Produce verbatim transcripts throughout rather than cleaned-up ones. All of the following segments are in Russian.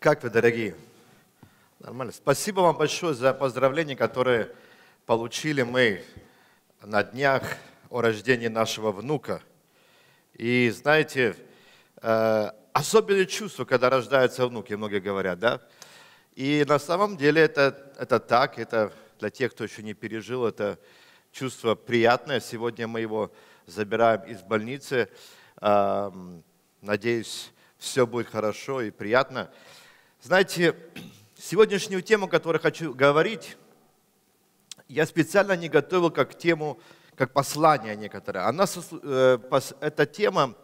Как вы, дорогие? Нормально. Спасибо вам большое за поздравления, которые получили мы на днях о рождении нашего внука. И знаете, особенное чувство, когда рождаются внуки, многие говорят, да? И на самом деле это, это так, это для тех, кто еще не пережил, это чувство приятное. Сегодня мы его забираем из больницы. Надеюсь, все будет хорошо и приятно. Знаете, сегодняшнюю тему, которую хочу говорить, я специально не готовил как тему, как послание некоторое. Она, эта тема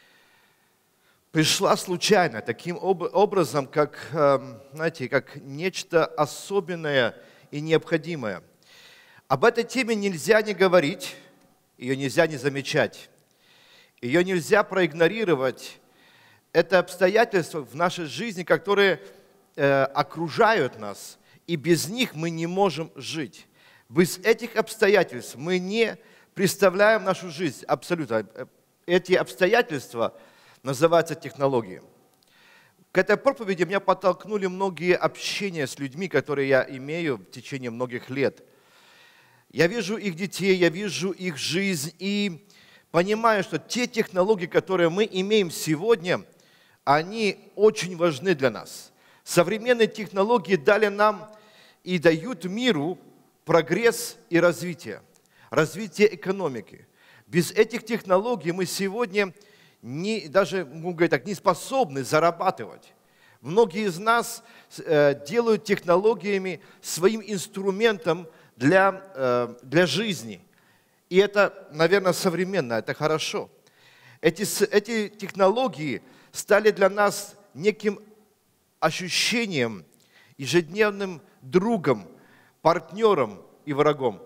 пришла случайно, таким образом, как, знаете, как нечто особенное и необходимое. Об этой теме нельзя не говорить, ее нельзя не замечать, ее нельзя проигнорировать. Это обстоятельства в нашей жизни, которые э, окружают нас, и без них мы не можем жить. Без этих обстоятельств мы не представляем нашу жизнь абсолютно. Эти обстоятельства называются технологии. К этой проповеди меня подтолкнули многие общения с людьми, которые я имею в течение многих лет. Я вижу их детей, я вижу их жизнь и понимаю, что те технологии, которые мы имеем сегодня, они очень важны для нас. Современные технологии дали нам и дают миру прогресс и развитие, развитие экономики. Без этих технологий мы сегодня не, даже, могу говорить так, не способны зарабатывать. Многие из нас э, делают технологиями своим инструментом для, э, для жизни. И это, наверное, современно, это хорошо. Эти, эти технологии стали для нас неким ощущением, ежедневным другом, партнером и врагом.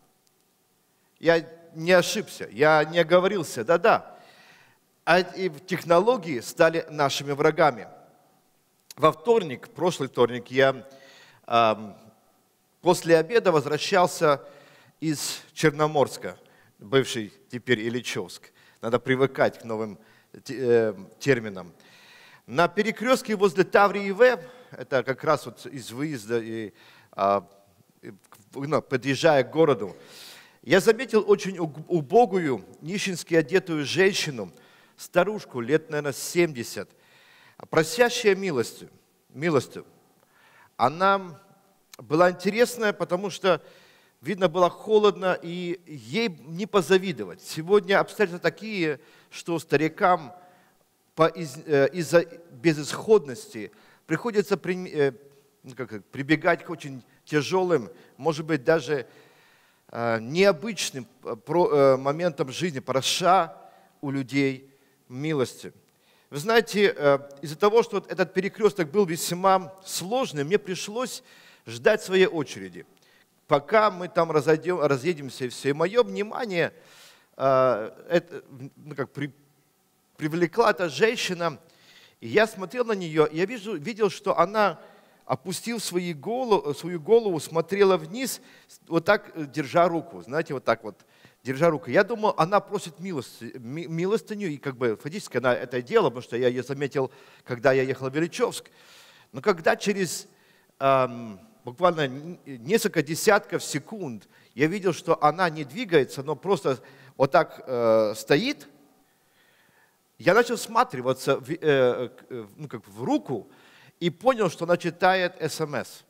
Я не ошибся, я не оговорился, да-да. А технологии стали нашими врагами. Во вторник, прошлый вторник, я э, после обеда возвращался из Черноморска, бывший теперь Ильичевск. Надо привыкать к новым терминам. На перекрестке возле Таврии В, это как раз вот из выезда, и, а, ну, подъезжая к городу, я заметил очень убогую, нищенски одетую женщину, старушку, лет, наверное, семьдесят, просящая милостью. милостью. Она была интересная, потому что видно, было холодно, и ей не позавидовать. Сегодня обстоятельства такие, что старикам из-за безысходности приходится при, как, прибегать к очень тяжелым, может быть, даже необычным моментам жизни, прося у людей милости. Вы знаете, из-за того, что этот перекресток был весьма сложный, мне пришлось ждать своей очереди. Пока мы там разойдем, разъедемся и все. И мое внимание э, это, ну, как при, привлекла эта женщина, и я смотрел на нее, и я вижу, видел, что она, опустив свою голову, свою голову, смотрела вниз, вот так, держа руку, знаете, вот так вот, держа руку. Я думал, она просит милости, милостыню, и как бы фактически она это делала, потому что я ее заметил, когда я ехал в Ильичевск. Но когда через... Эм, буквально несколько десятков секунд я видел, что она не двигается, но просто вот так э, стоит. Я начал всматриваться в, э, ну, как в руку и понял, что она читает эс эм эс.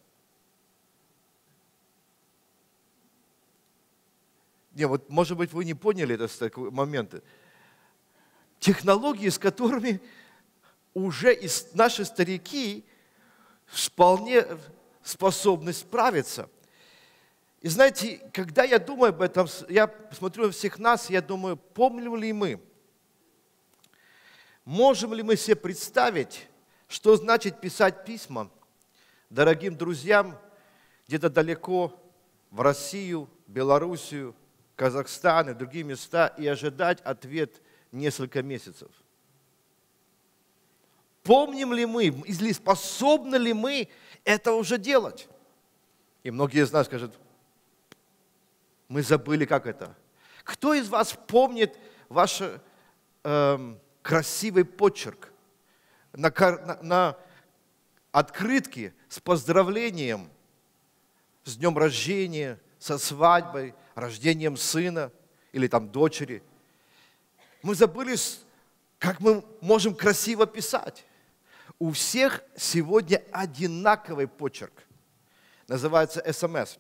Не, вот, может быть, вы не поняли этот момент. Технологии, с которыми уже и наши старики вполне способны справиться. И знаете, когда я думаю об этом, я смотрю на всех нас, я думаю, помним ли мы, можем ли мы себе представить, что значит писать письма дорогим друзьям где-то далеко в Россию, Белоруссию, Казахстан и другие места и ожидать ответ несколько месяцев. Помним ли мы, или способны ли мы это уже делать? И многие из нас скажут, мы забыли, как это. Кто из вас помнит ваш э, красивый почерк на, на, на открытки с поздравлением, с днем рождения, со свадьбой, рождением сына или там дочери. Мы забыли, как мы можем красиво писать. У всех сегодня одинаковый почерк. Называется эс эм эс.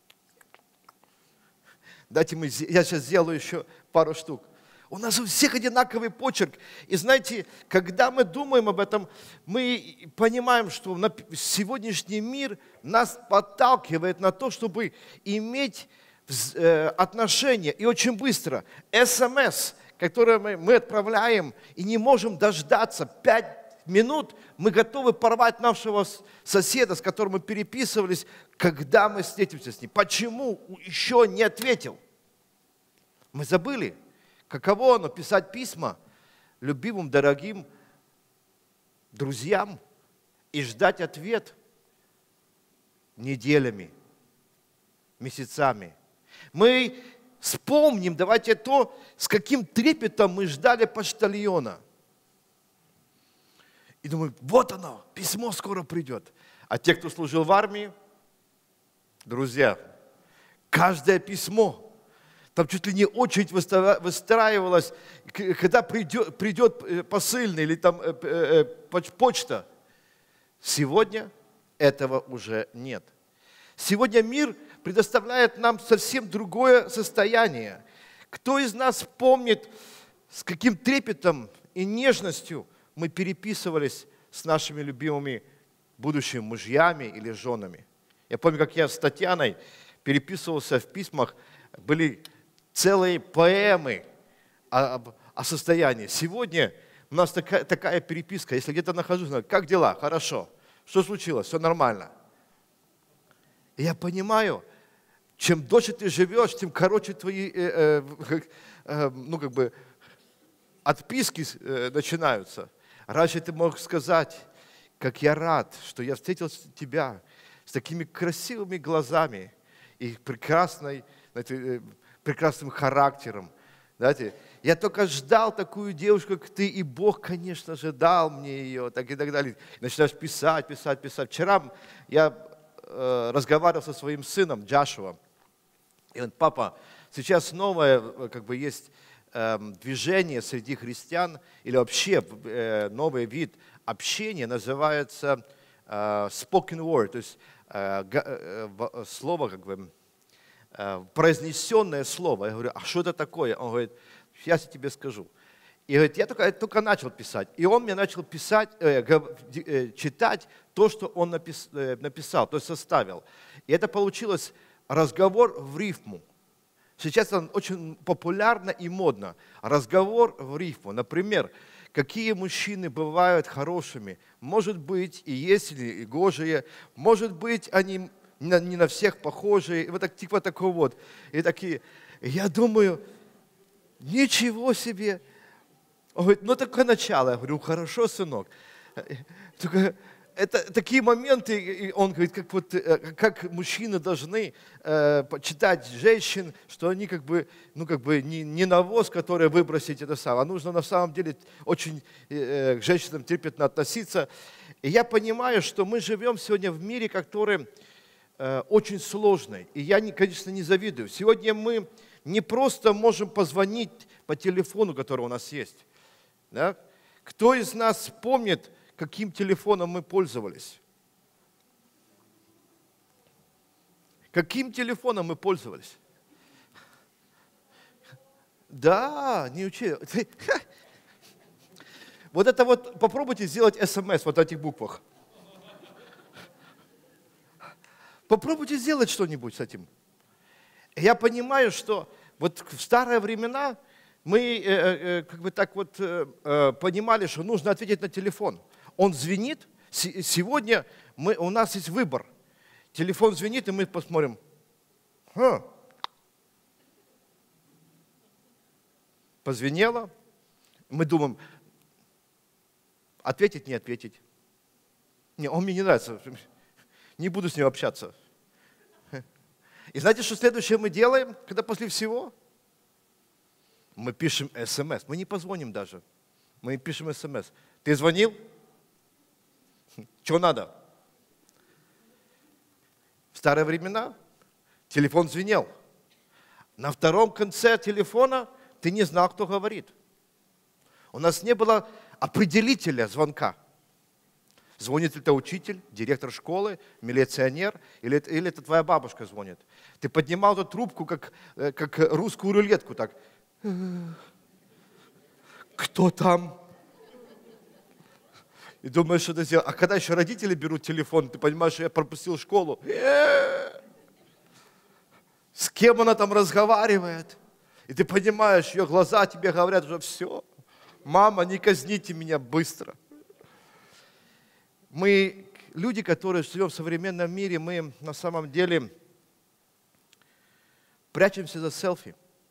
Дайте мы, я сейчас сделаю еще пару штук. У нас у всех одинаковый почерк. И знаете, когда мы думаем об этом, мы понимаем, что сегодняшний мир нас подталкивает на то, чтобы иметь отношения. И очень быстро эс эм эс, которое мы отправляем и не можем дождаться пять минут, мы готовы порвать нашего соседа, с которым мы переписывались, когда мы встретимся с ним. Почему еще не ответил? Мы забыли. Каково оно писать письма любимым, дорогим друзьям и ждать ответ неделями, месяцами. Мы вспомним, давайте то, с каким трепетом мы ждали почтальона. И думаем, вот оно, письмо скоро придет. А те, кто служил в армии, друзья, каждое письмо, там чуть ли не очередь выстраивалась, когда придет, придет посыльный или там почта. Сегодня этого уже нет. Сегодня мир предоставляет нам совсем другое состояние. Кто из нас помнит, с каким трепетом и нежностью мы переписывались с нашими любимыми будущими мужьями или женами? Я помню, как я с Татьяной переписывался в письмах, были целые поэмы о, о состоянии. Сегодня у нас такая, такая переписка, если где-то нахожусь, как дела? Хорошо. Что случилось? Все нормально. И я понимаю, чем дольше ты живешь, тем короче твои э, э, э, ну, как бы, отписки э, начинаются. Раньше ты мог сказать, как я рад, что я встретил тебя с такими красивыми глазами и прекрасной, знаете, прекрасным характером. Знаете, я только ждал такую девушку, как ты, и Бог, конечно же, дал мне ее, так и так далее. И начинаешь писать, писать, писать. Вчера я э, разговаривал со своим сыном Джашуа, и он, папа, сейчас новое, как бы, есть э, движение среди христиан, или вообще э, новый вид общения, называется э, spoken word, то есть э, э, слово, как бы, произнесенное слово. Я говорю, а что это такое? Он говорит, сейчас я тебе скажу. И говорит, я только, я только начал писать. И он мне начал писать, э, э, читать то, что он напис, э, написал, то есть составил. И это получилось разговор в рифму. Сейчас он очень популярно и модно. Разговор в рифму. Например, какие мужчины бывают хорошими. Может быть, и есть, и гожие. Может быть, они не на всех похожие, вот так, типа такого вот. И такие, я думаю, ничего себе. Он говорит, ну такое начало. Я говорю, хорошо, сынок. Только это такие моменты, и он говорит, как, вот, как мужчины должны э, читать женщин, что они как бы, ну как бы не, не навоз, который выбросить это самое, а нужно на самом деле очень э, к женщинам трепетно относиться. И я понимаю, что мы живем сегодня в мире, который очень сложной. И я, конечно, не завидую. Сегодня мы не просто можем позвонить по телефону, который у нас есть. Да? Кто из нас помнит, каким телефоном мы пользовались? Каким телефоном мы пользовались? Да, не учили. Вот это вот, попробуйте сделать эс эм эс вот в этих буквах. Попробуйте сделать что-нибудь с этим. Я понимаю, что вот в старые времена мы э, э, как бы так вот э, э, понимали, что нужно ответить на телефон. Он звенит, с- сегодня мы, у нас есть выбор. Телефон звенит, и мы посмотрим. Ха. Позвенело. Мы думаем, ответить, не ответить. Не, он мне не нравится. Не буду с ним общаться. И знаете, что следующее мы делаем, когда после всего? Мы пишем эс эм эс. Мы не позвоним даже. Мы пишем эс эм эс. Ты звонил? Что надо? В старые времена телефон звенел. На втором конце телефона ты не знал, кто говорит. У нас не было определителя звонка. Звонит ли это учитель, директор школы, милиционер, или, или это твоя бабушка звонит. Ты поднимал эту трубку, как, как русскую рулетку, так. Кто там? И думаешь, что ты сделал. А когда еще родители берут телефон, ты понимаешь, что я пропустил школу. С кем она там разговаривает? И ты понимаешь, ее глаза тебе говорят уже все. Мама, не казните меня быстро. Мы, люди, которые живем в современном мире, мы на самом деле прячемся за селфи.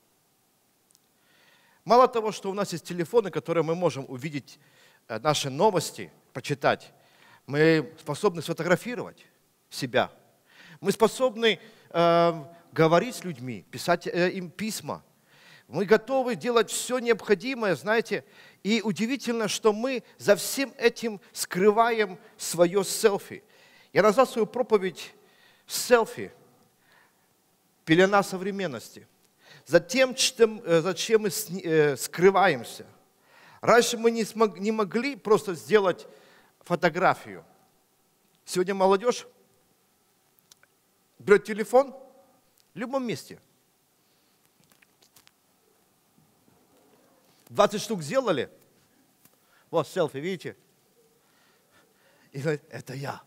Мало того, что у нас есть телефоны, которые мы можем увидеть наши новости, почитать, мы способны сфотографировать себя. Мы способны э, говорить с людьми, писать э, им письма. Мы готовы делать все необходимое, знаете, и удивительно, что мы за всем этим скрываем свое селфи. Я назвал свою проповедь «Селфи. Пелена современности». Затем, зачем мы скрываемся. Раньше мы не, смог, не могли просто сделать фотографию. Сегодня молодежь берет телефон в любом месте. двадцать штук сделали. Вот селфи, видите? И говорит, это я.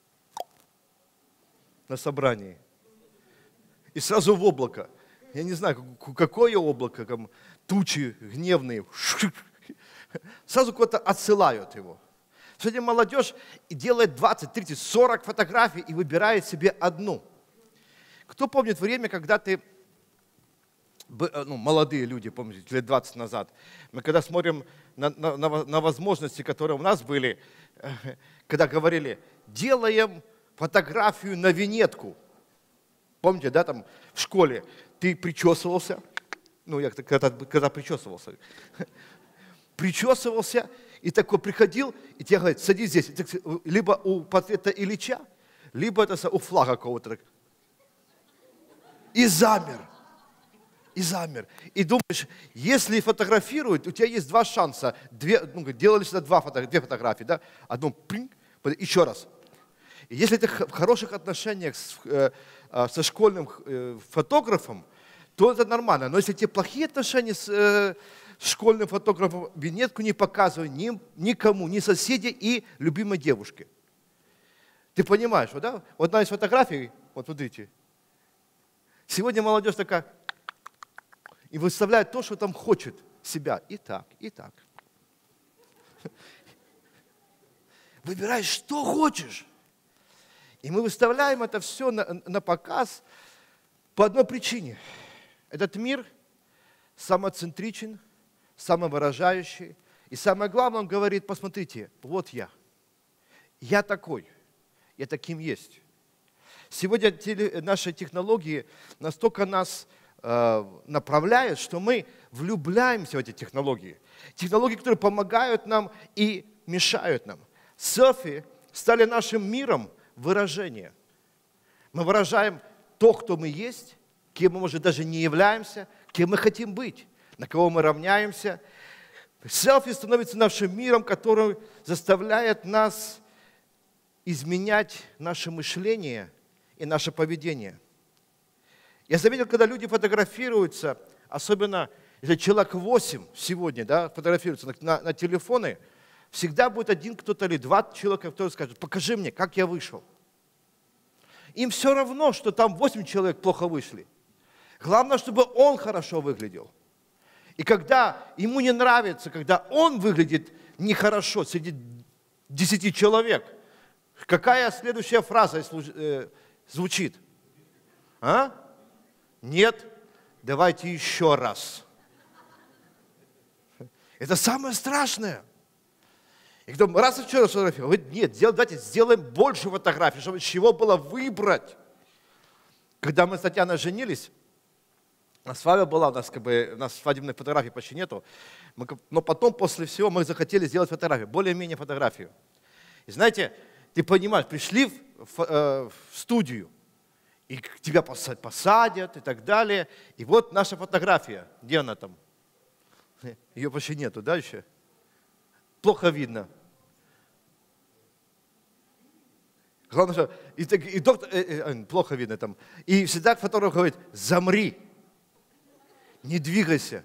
На собрании. И сразу в облако. Я не знаю, какое облако, там, тучи гневные. Сразу куда-то отсылают его. Сегодня молодежь делает двадцать, тридцать, сорок фотографий и выбирает себе одну. Кто помнит время, когда ты, ну, молодые люди, помните, лет двадцать назад, мы когда смотрим на, на, на возможности, которые у нас были, когда говорили, делаем фотографию на винетку. Помните, да, там в школе ты причесывался, ну, я когда, когда причесывался, причесывался, и такой приходил, и тебе говорят, садись здесь, либо у портрета Ильича, либо это у флага какого-то. И замер, и замер. И думаешь, если фотографируют, у тебя есть два шанса. Две, ну, делали сюда два фото, две фотографии, да? Одну, принг, еще раз. И если ты в хороших отношениях с, э, со школьным э, фотографом, то это нормально. Но если тебе плохие отношения с э, школьным фотографом, винетку не показывай ни, никому, ни соседи и любимой девушке. Ты понимаешь, вот, да? Вот одна из фотографий, вот смотрите. Сегодня молодежь такая, и выставляет то, что там хочет себя. И так, и так. Выбирай, что хочешь. И мы выставляем это все на, на показ по одной причине. Этот мир самоцентричен, самовыражающий. И самое главное, он говорит, посмотрите, вот я. Я такой. Я таким есть. Сегодня теле, наши технологии настолько нас э, направляют, что мы влюбляемся в эти технологии. Технологии, которые помогают нам и мешают нам. Селфи стали нашим миром выражения. Мы выражаем то, кто мы есть, кем мы, может, даже не являемся, кем мы хотим быть, на кого мы равняемся. Селфи становится нашим миром, который заставляет нас изменять наше мышление и наше поведение. Я заметил, когда люди фотографируются, особенно если человек восемь сегодня, да, фотографируются на, на, на телефоны, всегда будет один кто-то или два человека, которые скажут, покажи мне, как я вышел. Им все равно, что там восемь человек плохо вышли. Главное, чтобы он хорошо выглядел. И когда ему не нравится, когда он выглядит нехорошо среди десяти человек, какая следующая фраза звучит? А? Нет? Давайте еще раз. Это самое страшное. И кто раз вчера фотографировал, говорит, нет, давайте сделаем больше фотографий, чтобы с чего было выбрать. Когда мы с Татьяной женились, свадьба была, у нас, как бы, у нас свадебной фотографии почти нету, мы, но потом, после всего, мы захотели сделать фотографию, более-менее фотографию. И знаете, ты понимаешь, пришли в, в, э, в студию, и тебя посадят и так далее. И вот наша фотография. Где она там? Ее почти нету, да, еще? Плохо видно. Главное, что и, и доктор, э, э, плохо видно там. И всегда фотограф говорит: замри, не двигайся.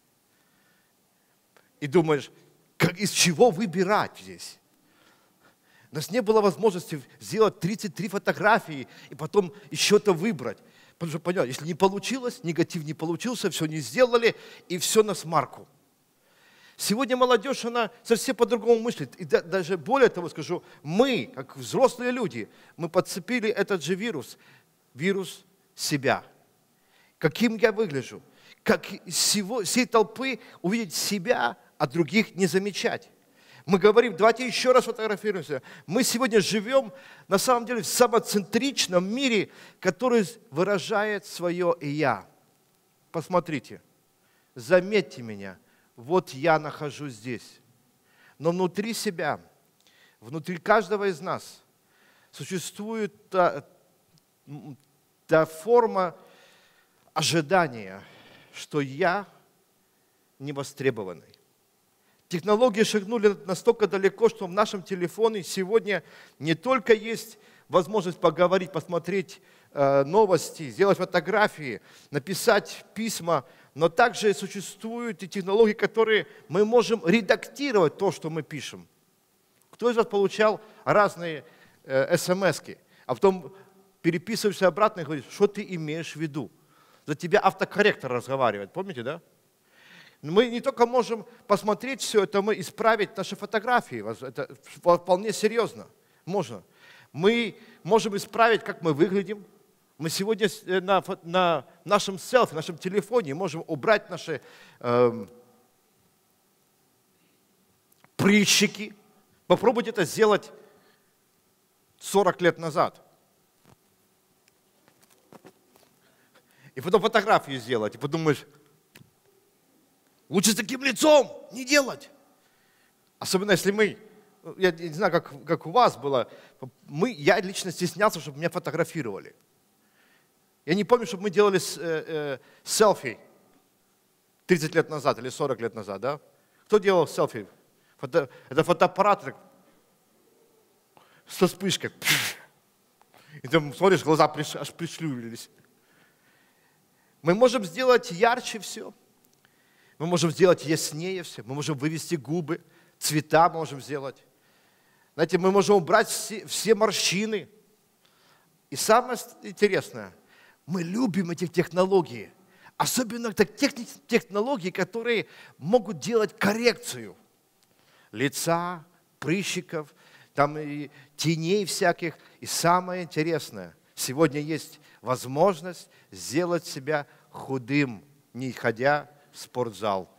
И думаешь, как, из чего выбирать здесь? У нас не было возможности сделать тридцать три фотографии и потом еще-то выбрать. Потому что, понятно, если не получилось, негатив не получился, все не сделали, и все на смарку. Сегодня молодежь, она совсем по-другому мыслит. И да, даже более того скажу, мы, как взрослые люди, мы подцепили этот же вирус, вирус себя. Каким я выгляжу? Как из всего, всей толпы увидеть себя, а других не замечать. Мы говорим, давайте еще раз фотографируемся. Мы сегодня живем, на самом деле, в самоцентричном мире, который выражает свое «я». Посмотрите, заметьте меня. Вот я нахожусь здесь. Но внутри себя, внутри каждого из нас существует та, та форма ожидания, что я не востребованный. Технологии шагнули настолько далеко, что в нашем телефоне сегодня не только есть возможность поговорить, посмотреть э, новости, сделать фотографии, написать письма, но также существуют и технологии, которые мы можем редактировать то, что мы пишем. Кто из вас получал разные э, смс-ки, а потом переписываешься обратно и говоришь, что ты имеешь в виду? За тебя автокорректор разговаривает, помните, да? Мы не только можем посмотреть все это, мы исправить наши фотографии. Это вполне серьезно. Можно. Мы можем исправить, как мы выглядим. Мы сегодня на, на нашем селфи, нашем телефоне можем убрать наши э, прыщики. Попробуйте это сделать сорок лет назад. И потом фотографию сделать, и подумаешь, лучше с таким лицом не делать. Особенно если мы, я не знаю, как, как у вас было, мы, я лично стеснялся, чтобы меня фотографировали. Я не помню, чтобы мы делали с, э, э, селфи тридцать лет назад или сорок лет назад, да? Кто делал селфи? Фото, это фотоаппарат со вспышкой. И ты смотришь, глаза приш, аж пришлюрились. Мы можем сделать ярче все. Мы можем сделать яснее все, мы можем вывести губы, цвета можем сделать. Знаете, мы можем убрать все, все морщины. И самое интересное, мы любим эти технологии. Особенно тех технологий, которые могут делать коррекцию лица, прыщиков, там и теней всяких. И самое интересное, сегодня есть возможность сделать себя худым, не ходя в спортзал.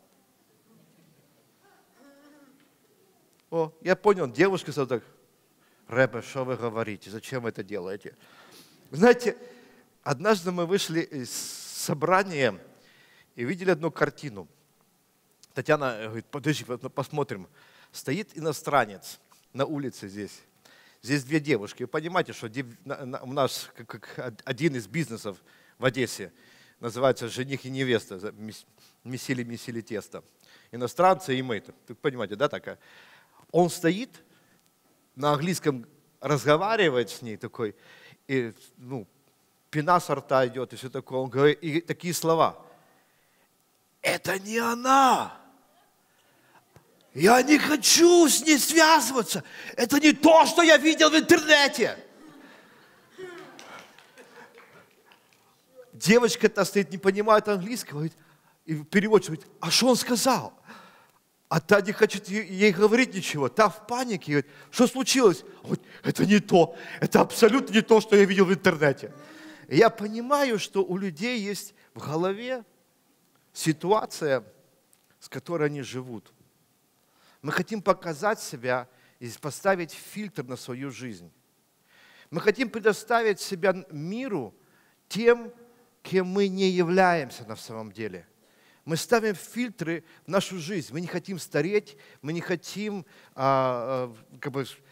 О, я понял, девушка сказала так, Ребе, что вы говорите, зачем вы это делаете? Знаете, однажды мы вышли из собрания и видели одну картину. Татьяна говорит, подожди, посмотрим. Стоит иностранец на улице здесь. Здесь две девушки. Вы понимаете, что у нас как один из бизнесов в Одессе называется «Жених и невеста», месили-месили тесто. Иностранцы и мы. Вы понимаете, да, такая? Он стоит, на английском разговаривает с ней такой, и, ну, пена со рта идет, и все такое. Он говорит, и такие слова. Это не она. Я не хочу с ней связываться. Это не то, что я видел в интернете. Девочка-то стоит, не понимает английского, говорит, и переводчик говорит, а что он сказал? А та не хочет ей говорить ничего. Та в панике, говорит, что случилось? Говорит, это не то, это абсолютно не то, что я видел в интернете. И я понимаю, что у людей есть в голове ситуация, с которой они живут. Мы хотим показать себя и поставить фильтр на свою жизнь. Мы хотим предоставить себя миру тем, кем мы не являемся на самом деле. Мы ставим фильтры в нашу жизнь. Мы не хотим стареть, мы не хотим а, а, как бы,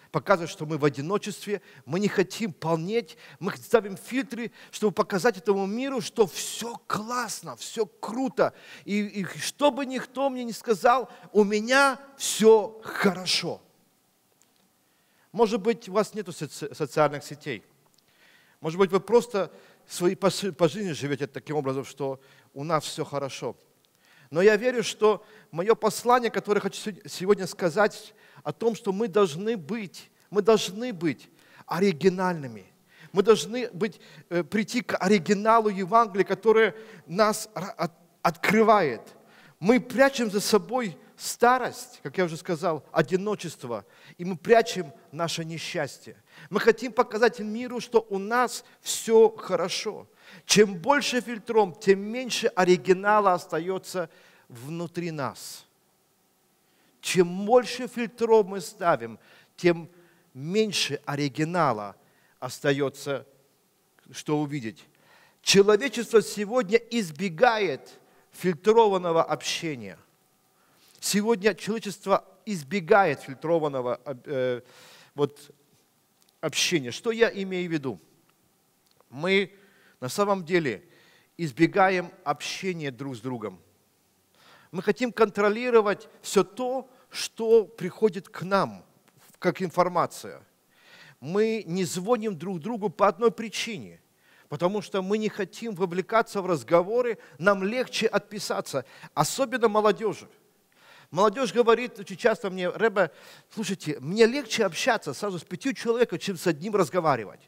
показывает, что мы в одиночестве, мы не хотим полнеть, мы ставим фильтры, чтобы показать этому миру, что все классно, все круто. И, и что бы никто мне не сказал, у меня все хорошо. Может быть, у вас нет соци- социальных сетей. Может быть, вы просто свои по, по жизни живете таким образом, что у нас все хорошо. Но я верю, что мое послание, которое я хочу сегодня сказать, о том, что мы должны быть, мы должны быть оригинальными. Мы должны быть, э, прийти к оригиналу Евангелия, которое нас от, открывает. Мы прячем за собой старость, как я уже сказал, одиночество, и мы прячем наше несчастье. Мы хотим показать миру, что у нас все хорошо. Чем больше фильтром, тем меньше оригинала остается внутри нас. Чем больше фильтров мы ставим, тем меньше оригинала остается, что увидеть. Человечество сегодня избегает фильтрованного общения. Сегодня человечество избегает фильтрованного э, вот, общения. Что я имею в виду? Мы на самом деле избегаем общения друг с другом. Мы хотим контролировать все то, что приходит к нам, как информация. Мы не звоним друг другу по одной причине, потому что мы не хотим вовлекаться в разговоры, нам легче отписаться, особенно молодежи. Молодежь говорит очень часто мне: Ребе, слушайте, мне легче общаться сразу с пятью человеками, чем с одним разговаривать.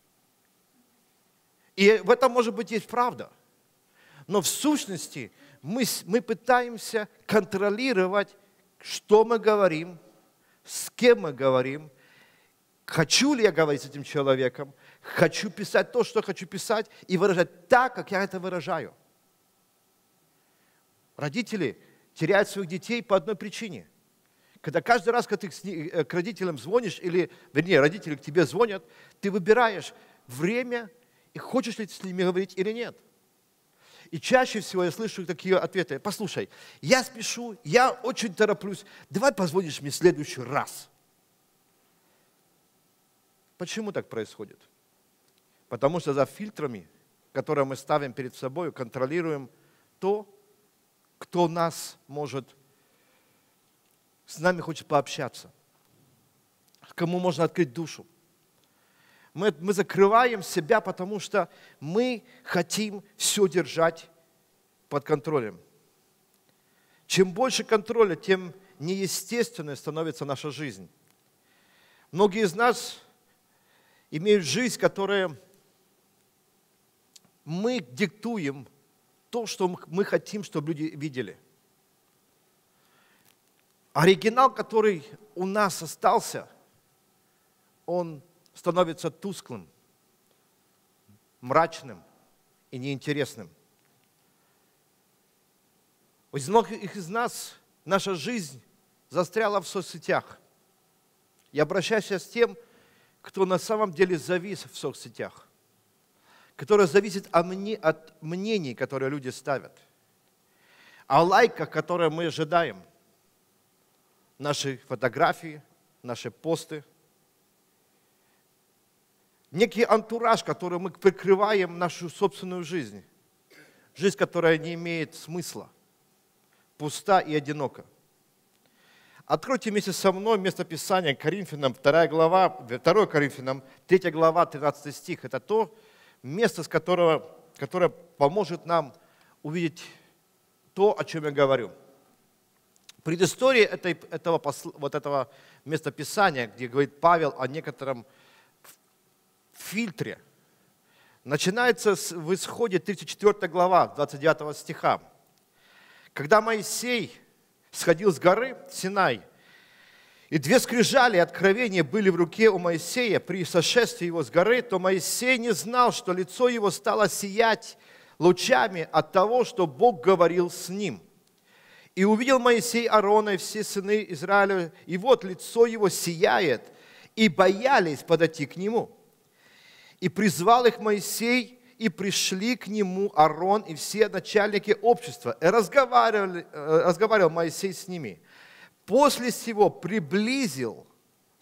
И в этом, может быть, есть правда. Но в сущности мы, мы пытаемся контролировать, что мы говорим, с кем мы говорим, хочу ли я говорить с этим человеком, хочу писать то, что хочу писать, и выражать так, как я это выражаю. Родители теряют своих детей по одной причине. Когда каждый раз, когда ты к родителям звонишь, или, вернее, родители к тебе звонят, ты выбираешь время, и хочешь ли ты с ними говорить или нет. И чаще всего я слышу такие ответы: послушай, я спешу, я очень тороплюсь, давай позвонишь мне в следующий раз. Почему так происходит? Потому что за фильтрами, которые мы ставим перед собой, контролируем то, кто нас может, с нами хочет пообщаться, кому можно открыть душу. Мы, мы закрываем себя, потому что мы хотим все держать под контролем. Чем больше контроля, тем неестественной становится наша жизнь. Многие из нас имеют жизнь, которая мы диктуем то, что мы хотим, чтобы люди видели. Оригинал, который у нас остался, он становится тусклым, мрачным и неинтересным. У многих из нас наша жизнь застряла в соцсетях. Я обращаюсь с тем, кто на самом деле завис в соцсетях, который зависит от мнений, которые люди ставят, о лайках, которые мы ожидаем, наши фотографии, наши посты. Некий антураж, который мы прикрываем нашу собственную жизнь. Жизнь, которая не имеет смысла, пуста и одинока. Откройте вместе со мной местописание Коринфянам, вторая глава, второе Коринфянам, третья глава, тринадцатый стих. Это то место, с которого, которое поможет нам увидеть то, о чем я говорю. Предыстория этой, этого, вот этого местописания, где говорит Павел о некотором фильтре, начинается с, в Исходе тридцать четвёртая глава, двадцать девятого стиха. Когда Моисей сходил с горы Синай, и две скрижали откровения были в руке у Моисея при сошествии его с горы, то Моисей не знал, что лицо его стало сиять лучами от того, что Бог говорил с ним. И увидел Моисей Аарона и все сыны Израиля, и вот лицо его сияет, и боялись подойти к нему. И призвал их Моисей, и пришли к нему Аарон и все начальники общества. И разговаривал, разговаривал Моисей с ними. После сего приблизил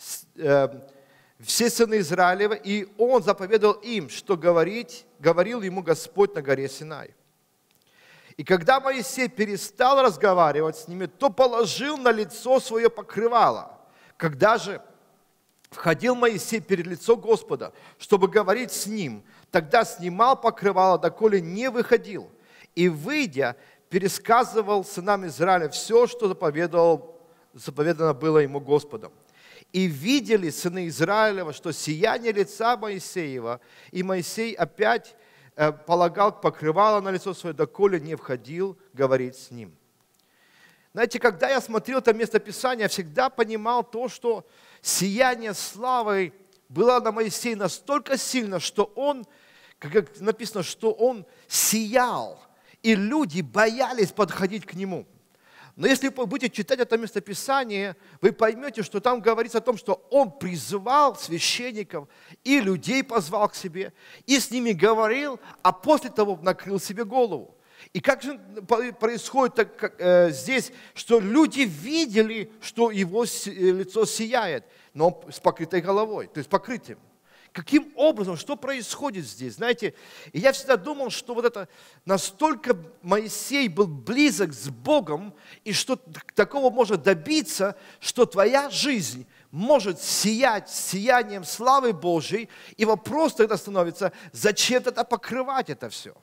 все сыны Израилева, и он заповедовал им, что говорить, говорил ему Господь на горе Синай. И когда Моисей перестал разговаривать с ними, то положил на лицо свое покрывало. Когда же входил Моисей перед лицо Господа, чтобы говорить с ним, тогда снимал покрывало, доколе не выходил. И, выйдя, пересказывал сынам Израиля все, что заповедовал, заповедано было ему Господом. И видели сыны Израилева, что сияние лица Моисеева, и Моисей опять э, полагал покрывало на лицо свое, доколе не входил говорить с ним. Знаете, когда я смотрел это местописание, я всегда понимал то, что сияние славы было на Моисее настолько сильно, что он, как написано, что он сиял, и люди боялись подходить к нему. Но если вы будете читать это местописание, вы поймете, что там говорится о том, что он призывал священников и людей позвал к себе, и с ними говорил, а после того накрыл себе голову. И как же происходит так, как, э, здесь, что люди видели, что его лицо сияет, но он с покрытой головой, то есть покрытым. Каким образом, что происходит здесь? Знаете, и я всегда думал, что вот это настолько Моисей был близок с Богом, и что такого может добиться, что твоя жизнь может сиять сиянием славы Божьей, и вопрос тогда становится, зачем тогда покрывать это все?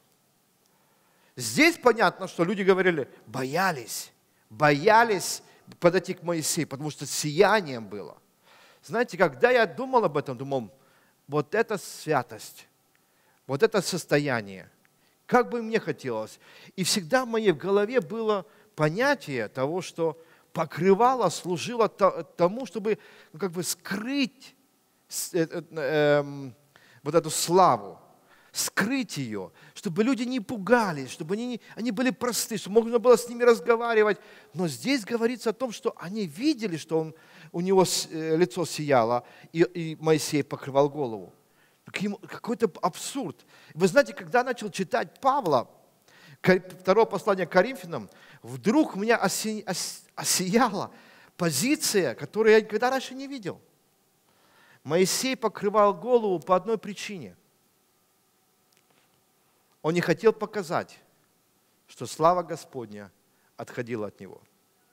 Здесь понятно, что люди говорили, боялись, боялись подойти к Моисею, потому что сиянием было. Знаете, когда я думал об этом, думал, вот это святость, вот это состояние, как бы мне хотелось. И всегда в моей голове было понятие того, что покрывало служило тому, чтобы ну, как бы скрыть э, э, э, вот эту славу, скрыть ее, чтобы люди не пугались, чтобы они, они были просты, чтобы можно было с ними разговаривать. Но здесь говорится о том, что они видели, что он, у него лицо сияло, и, и Моисей покрывал голову. Какой-то абсурд. Вы знаете, когда я начал читать Павла, второе послание к Коринфянам, вдруг меня оси, ос, осияла позиция, которую я никогда раньше не видел. Моисей покрывал голову по одной причине. Он не хотел показать, что слава Господня отходила от него.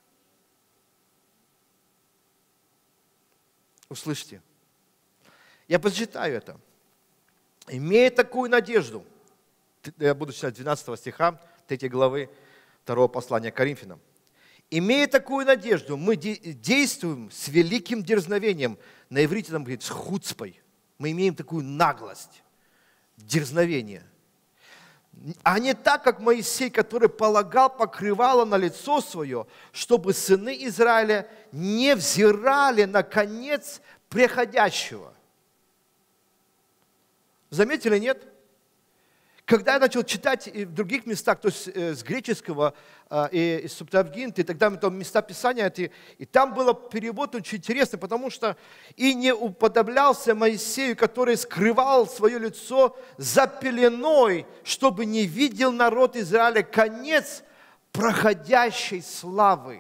Услышьте. Я прочитаю это. «Имея такую надежду», я буду читать двенадцатого стиха, третьей главы второго послания к Коринфянам. «Имея такую надежду, мы действуем с великим дерзновением». На иврите там говорит «с хуцпой». Мы имеем такую наглость, дерзновение. А не так, как Моисей, который полагал покрывало на лицо свое, чтобы сыны Израиля не взирали на конец приходящего. Заметили, нет? Когда я начал читать в других местах, то есть с греческого и из Септуагинты, тогда там места Писания, и там был перевод очень интересный, потому что «и не уподоблялся Моисею, который скрывал свое лицо за пеленой, чтобы не видел народ Израиля конец проходящей славы».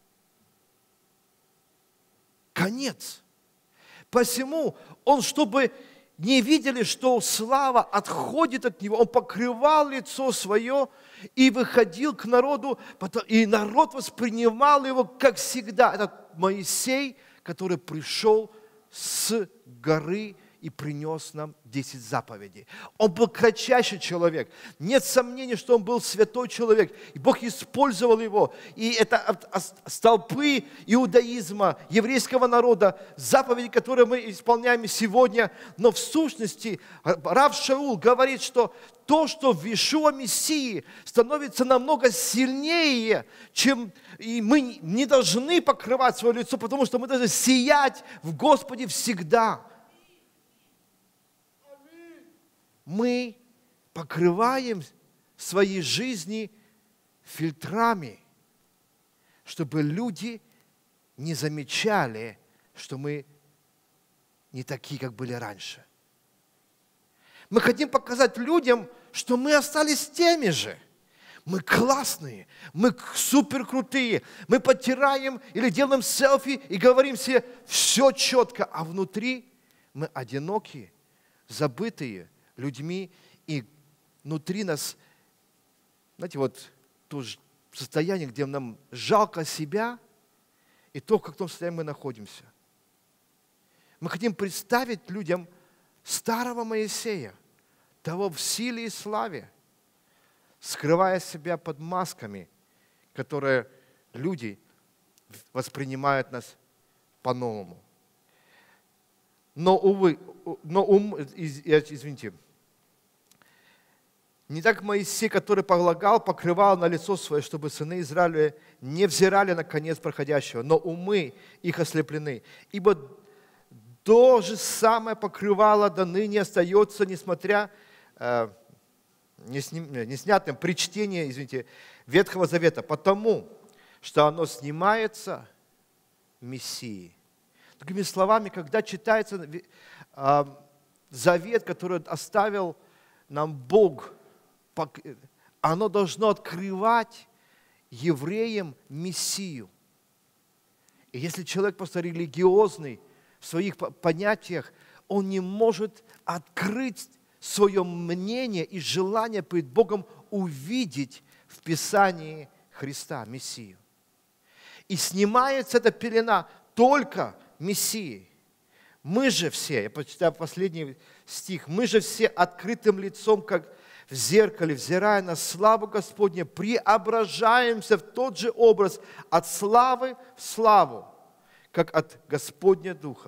Конец. Посему он, чтобы не видели, что слава отходит от него. Он покрывал лицо свое и выходил к народу, и народ воспринимал его, как всегда. Это Моисей, который пришел с горы и принес нам десять заповедей. Он был кратчайший человек. Нет сомнений, что он был святой человек. И Бог использовал его. И это столпы иудаизма, еврейского народа, заповеди, которые мы исполняем сегодня. Но в сущности Рав Шаул говорит, что то, что в Иешуа Мессии становится намного сильнее, чем и мы не должны покрывать свое лицо, потому что мы должны сиять в Господе всегда. Мы покрываем свои жизни фильтрами, чтобы люди не замечали, что мы не такие, как были раньше. Мы хотим показать людям, что мы остались теми же. Мы классные, мы супер крутые, мы подтираем или делаем селфи и говорим себе все четко, а внутри мы одинокие, забытые людьми, и внутри нас, знаете, вот то состояние, где нам жалко себя и то, в каком состоянии мы находимся. Мы хотим представить людям старого Моисея, того в силе и славе, скрывая себя под масками, которые люди воспринимают нас по-новому. Но, увы, но ум, извините, не так Моисей, который полагал, покрывал на лицо свое, чтобы сыны Израиля не взирали на конец проходящего, но умы их ослеплены. Ибо то же самое покрывало до ныне остается, несмотря э, не, сним, не снятым при чтении, извините, Ветхого Завета, потому что оно снимается Мессией. Другими словами, когда читается э, завет, который оставил нам Бог, оно должно открывать евреям Мессию. И если человек просто религиозный в своих понятиях, он не может открыть свое мнение и желание перед Богом увидеть в Писании Христа, Мессию. И снимается эта пелена только Мессией. Мы же все, я прочитаю последний стих, мы же все открытым лицом, как в зеркале, взирая на славу Господню, преображаемся в тот же образ от славы в славу, как от Господня Духа.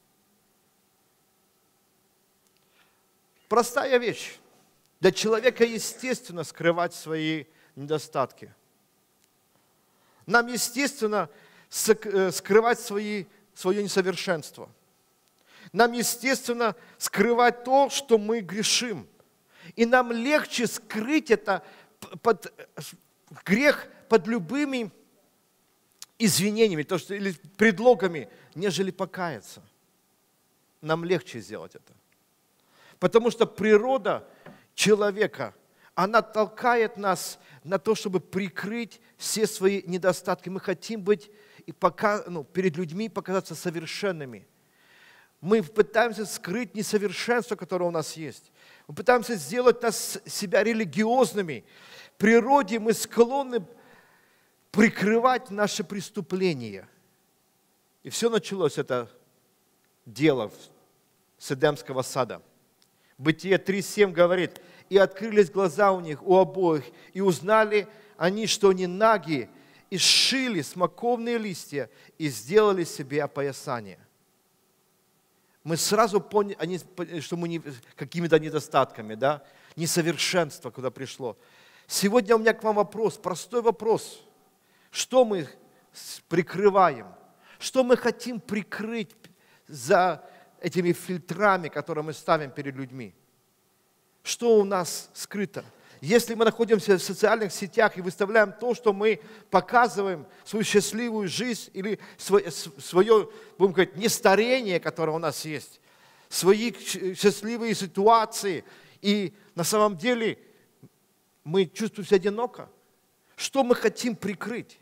Простая вещь. Для человека естественно скрывать свои недостатки. Нам естественно скрывать свои, свое несовершенство. Нам естественно скрывать то, что мы грешим. И нам легче скрыть это под грех под любыми извинениями, то, что, или предлогами, нежели покаяться. Нам легче сделать это. Потому что природа человека, она толкает нас на то, чтобы прикрыть все свои недостатки. Мы хотим быть и пока, ну, перед людьми показаться совершенными. Мы пытаемся скрыть несовершенство, которое у нас есть. Мы пытаемся сделать нас, себя религиозными. В природе мы склонны прикрывать наши преступления. И все началось, это дело с Эдемского сада. Бытие три семь говорит, «И открылись глаза у них, у обоих, и узнали они, что они наги, и сшили смоковные листья, и сделали себе опоясание». Мы сразу поняли, что мы не, какими-то недостатками, да, несовершенство, куда пришло. Сегодня у меня к вам вопрос, простой вопрос. Что мы прикрываем? Что мы хотим прикрыть за этими фильтрами, которые мы ставим перед людьми? Что у нас скрыто? Если мы находимся в социальных сетях и выставляем то, что мы показываем, свою счастливую жизнь или свое, свое будем говорить, нестарение, которое у нас есть, свои счастливые ситуации, и на самом деле мы чувствуем себя одиноко, что мы хотим прикрыть?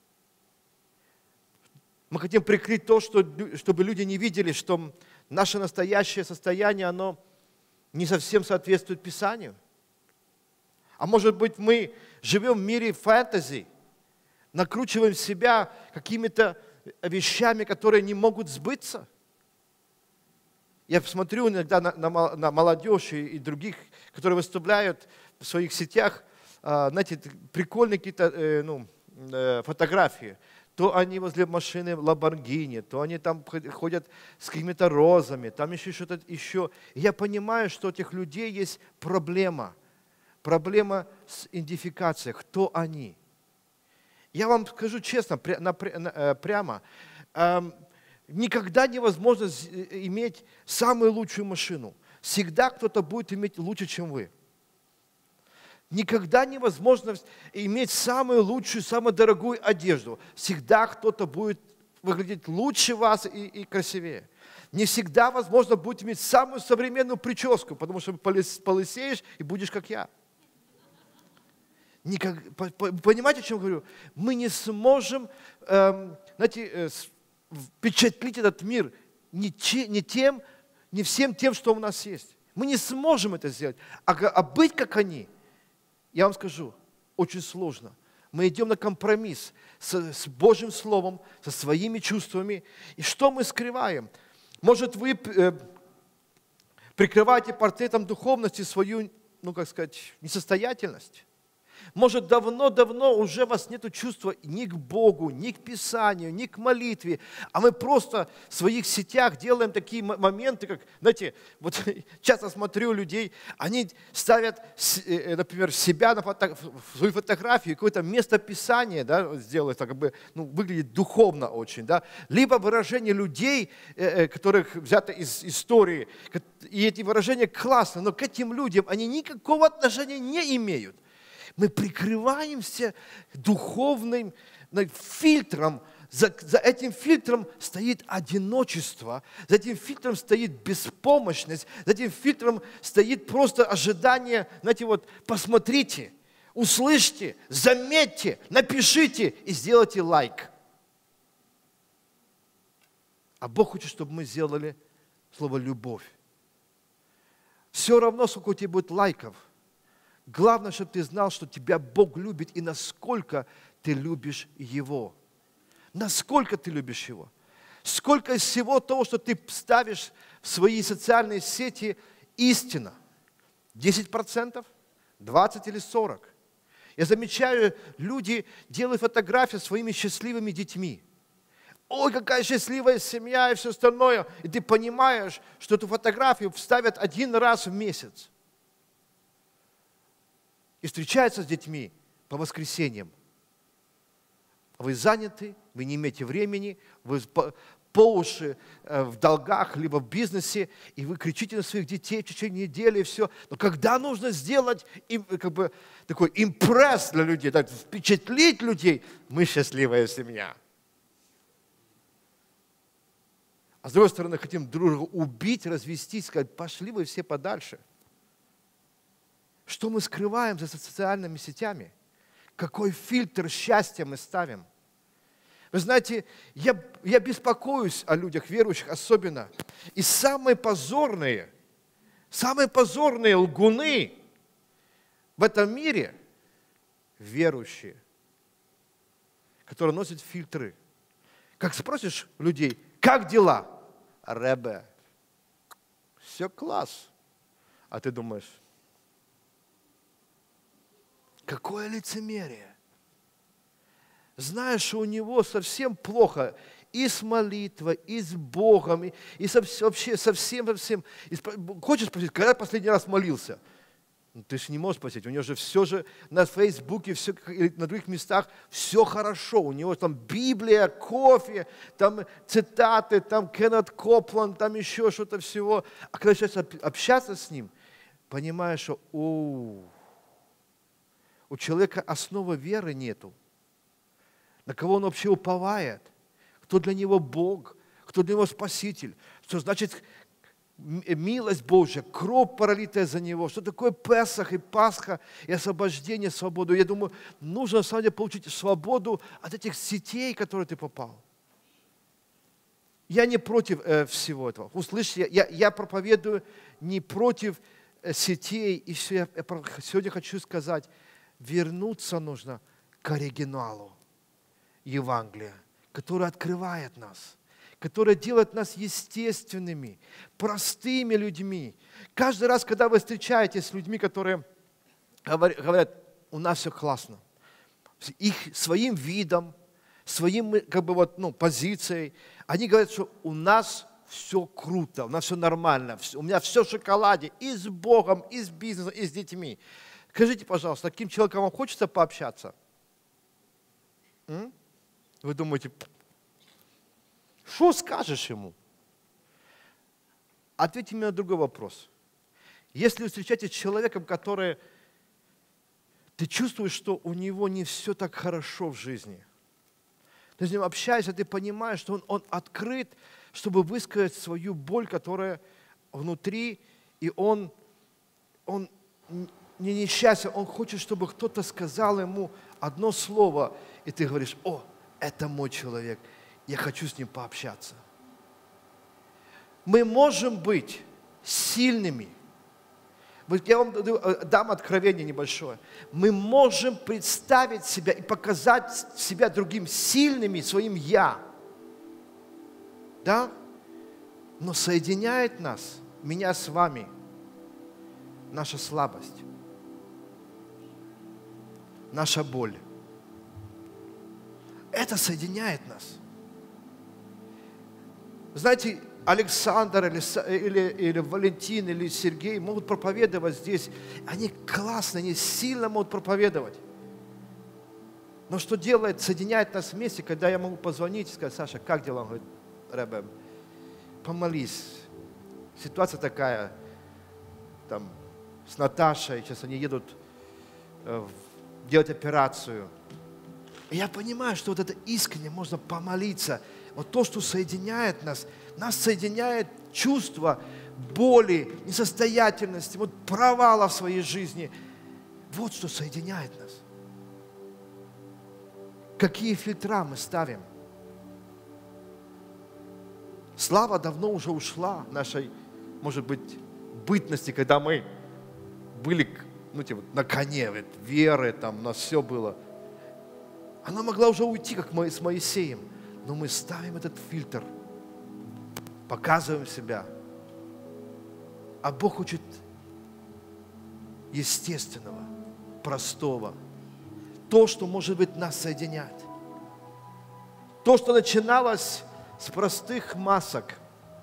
Мы хотим прикрыть то, что, чтобы люди не видели, что наше настоящее состояние, оно не совсем соответствует Писанию. А может быть, мы живем в мире фэнтези, накручиваем себя какими-то вещами, которые не могут сбыться. Я смотрю иногда на, на, на молодежь и, и других, которые выступают в своих сетях, э, знаете, прикольные какие-то э, ну, э, фотографии. То они возле машины Ламборгини, то они там ходят с какими-то розами, там еще что-то еще. И я понимаю, что у этих людей есть проблема. Проблема с идентификацией, кто они. Я вам скажу честно, прямо, никогда невозможно иметь самую лучшую машину. Всегда кто-то будет иметь лучше, чем вы. Никогда невозможно иметь самую лучшую, самую дорогую одежду. Всегда кто-то будет выглядеть лучше вас и, и красивее. Не всегда возможно будет иметь самую современную прическу, потому что полысеешь и будешь как я. Никак, понимаете, о чем я говорю? Мы не сможем, эм, знаете, э, впечатлить этот мир не, че, не тем, не всем тем, что у нас есть. Мы не сможем это сделать. А, а быть как они, я вам скажу, очень сложно. Мы идем на компромисс с, с Божьим Словом, со своими чувствами. И что мы скрываем? Может, вы э, прикрываете портретом духовности свою, ну, как сказать, несостоятельность? Может, давно-давно уже у вас нет чувства ни к Богу, ни к Писанию, ни к молитве, а мы просто в своих сетях делаем такие моменты, как, знаете, вот часто смотрю людей, они ставят, например, себя на фото, в свою фотографию, какое-то место Писания, да, сделают, как бы, ну, выглядит духовно очень, да, либо выражение людей, которых взято из истории, и эти выражения классные, но к этим людям они никакого отношения не имеют. Мы прикрываемся духовным фильтром. За, за этим фильтром стоит одиночество, за этим фильтром стоит беспомощность, за этим фильтром стоит просто ожидание, знаете, вот посмотрите, услышьте, заметьте, напишите и сделайте лайк. А Бог хочет, чтобы мы сделали слово «любовь». Все равно, сколько у тебя будет лайков. Главное, чтобы ты знал, что тебя Бог любит и насколько ты любишь Его. Насколько ты любишь Его. Сколько из всего того, что ты ставишь в свои социальные сети, истина. десять процентов, двадцать или сорок. Я замечаю, люди делают фотографии со своими счастливыми детьми. Ой, какая счастливая семья и все остальное. И ты понимаешь, что эту фотографию вставят один раз в месяц. И встречаются с детьми по воскресеньям. Вы заняты, вы не имеете времени, вы по, по уши в долгах, либо в бизнесе, и вы кричите на своих детей в течение недели, и все. Но когда нужно сделать им, как бы, такой импресс для людей, так, впечатлить людей, мы счастливая семья. А с другой стороны, хотим друг друга убить, развести, сказать, пошли вы все подальше. Что мы скрываем за социальными сетями? Какой фильтр счастья мы ставим? Вы знаете, я, я беспокоюсь о людях верующих особенно. И самые позорные, самые позорные лгуны в этом мире верующие, которые носят фильтры. Как спросишь людей, как дела? Ребе, все класс. А ты думаешь, какое лицемерие. Знаешь, что у него совсем плохо и с молитвой, и с Богом, и, и со, вообще совсем, совсем. И хочешь спросить, когда последний раз молился? Ну, ты же не можешь спросить, у него же все же на Фейсбуке, все, на других местах все хорошо. У него там Библия, кофе, там цитаты, там Кеннет Копланд, там еще что-то всего. А когда сейчас общаться с ним, понимаешь, что у, у человека основы веры нету. На кого он вообще уповает? Кто для него Бог? Кто для него Спаситель? Что значит милость Божья, кровь пролитая за него? Что такое Песах и Пасха и освобождение, свободу? Я думаю, нужно на самом деле получить свободу от этих сетей, в которые ты попал. Я не против э, всего этого. Услышьте, я, я проповедую не против э, сетей. И все, я, я сегодня хочу сказать, вернуться нужно к оригиналу Евангелия, которое открывает нас, которое делает нас естественными, простыми людьми. Каждый раз, когда вы встречаетесь с людьми, которые говорят, у нас все классно, их своим видом, своим как бы вот, ну, позицией, они говорят, что у нас все круто, у нас все нормально, у меня все в шоколаде, и с Богом, и с бизнесом, и с детьми. Скажите, пожалуйста, с таким человеком вам хочется пообщаться? М? Вы думаете, что скажешь ему? Ответьте мне на другой вопрос. Если вы встречаетесь с человеком, который, ты чувствуешь, что у него не все так хорошо в жизни, ты с ним общаешься, ты понимаешь, что он, он открыт, чтобы высказать свою боль, которая внутри, и он, он не несчастье, он хочет, чтобы кто-то сказал ему одно слово, и ты говоришь: о, это мой человек, я хочу с ним пообщаться. Мы можем быть сильными. Я вам дам откровение небольшое. Мы можем представить себя и показать себя другим сильными своим «я». Да? Но соединяет нас, меня с вами, наша слабость, наша боль. Это соединяет нас. Знаете, Александр или, или, или Валентин или Сергей могут проповедовать здесь. Они классные, они сильно могут проповедовать. Но что делает, соединяет нас вместе, когда я могу позвонить и сказать: Саша, как дела? Он говорит: Ребе, помолись. Ситуация такая, там, с Наташей, сейчас они едут э, делать операцию. И я понимаю, что вот это искренне можно помолиться. Вот то, что соединяет нас, нас соединяет чувство боли, несостоятельности, вот провала в своей жизни. Вот что соединяет нас. Какие фильтра мы ставим? Слава давно уже ушла нашей, может быть, бытности, когда мы были, ну, типа, на коне, вот, веры, там, у нас все было. Она могла уже уйти, как мы с Моисеем. Но мы ставим этот фильтр, показываем себя. А Бог хочет естественного, простого. То, что, может быть, нас соединять. То, что начиналось с простых масок,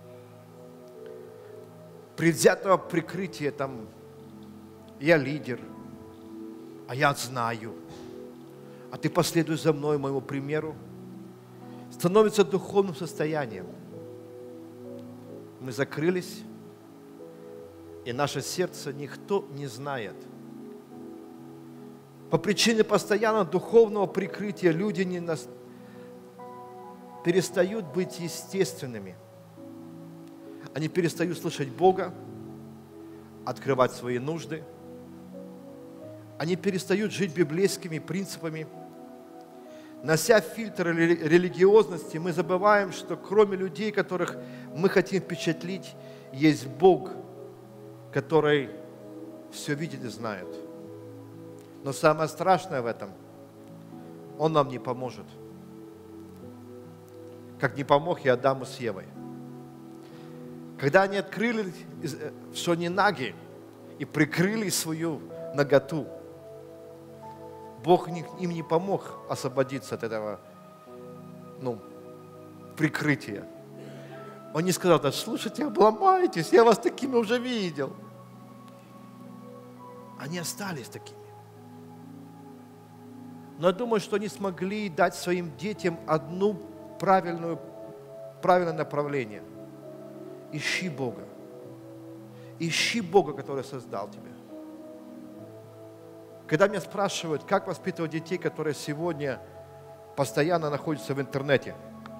предвзятого прикрытия, там, я лидер, а я знаю, а ты последуй за мной, моему примеру, становится духовным состоянием. Мы закрылись, и наше сердце никто не знает. По причине постоянного духовного прикрытия люди не нас... перестают быть естественными. Они перестают слышать Бога, открывать свои нужды. Они перестают жить библейскими принципами. Нося фильтр религиозности, мы забываем, что кроме людей, которых мы хотим впечатлить, есть Бог, который все видит и знает. Но самое страшное в этом, Он нам не поможет. Как не помог и Адаму с Евой. Когда они открыли, что они наги, и прикрыли свою наготу, Бог им не помог освободиться от этого, ну, прикрытия. Он не сказал: да слушайте, обломайтесь, я вас такими уже видел. Они остались такими. Но я думаю, что они смогли дать своим детям одну правильную, правильное направление. Ищи Бога. Ищи Бога, который создал тебя. Когда меня спрашивают, как воспитывать детей, которые сегодня постоянно находятся в интернете,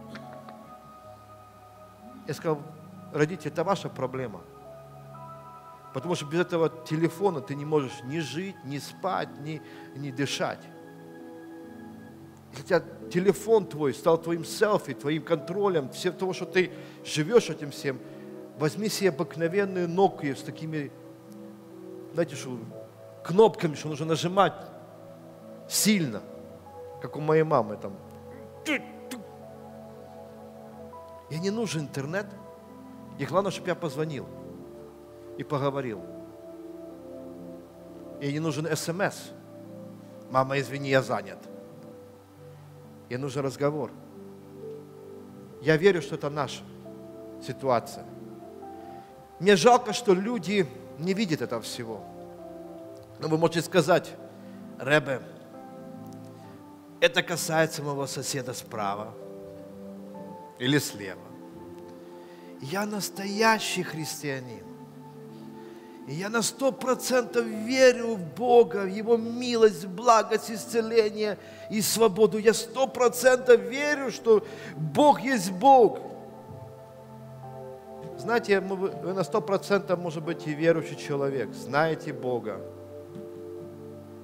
я сказал: родители, это ваша проблема. Потому что без этого телефона ты не можешь ни жить, ни спать, ни, ни дышать. Если у тебя телефон твой стал твоим селфи, твоим контролем, всего того, что ты живешь этим всем, возьми себе обыкновенные Nokia с такими, знаете, что, кнопками, что нужно нажимать сильно, как у моей мамы там. Ей не нужен интернет, и главное, чтобы я позвонил и поговорил. Ей не нужен смс. Мама, извини, я занят. Ей нужен разговор. Я верю, что это наша ситуация. Мне жалко, что люди не видят этого всего. Но вы можете сказать: Ребе, это касается моего соседа справа или слева. Я настоящий христианин. И я на сто процентов верю в Бога, в Его милость, благость, исцеление и свободу. Я сто процентов верю, что Бог есть Бог. Знаете, вы на сто процентов, может быть, и верующий человек, знаете Бога.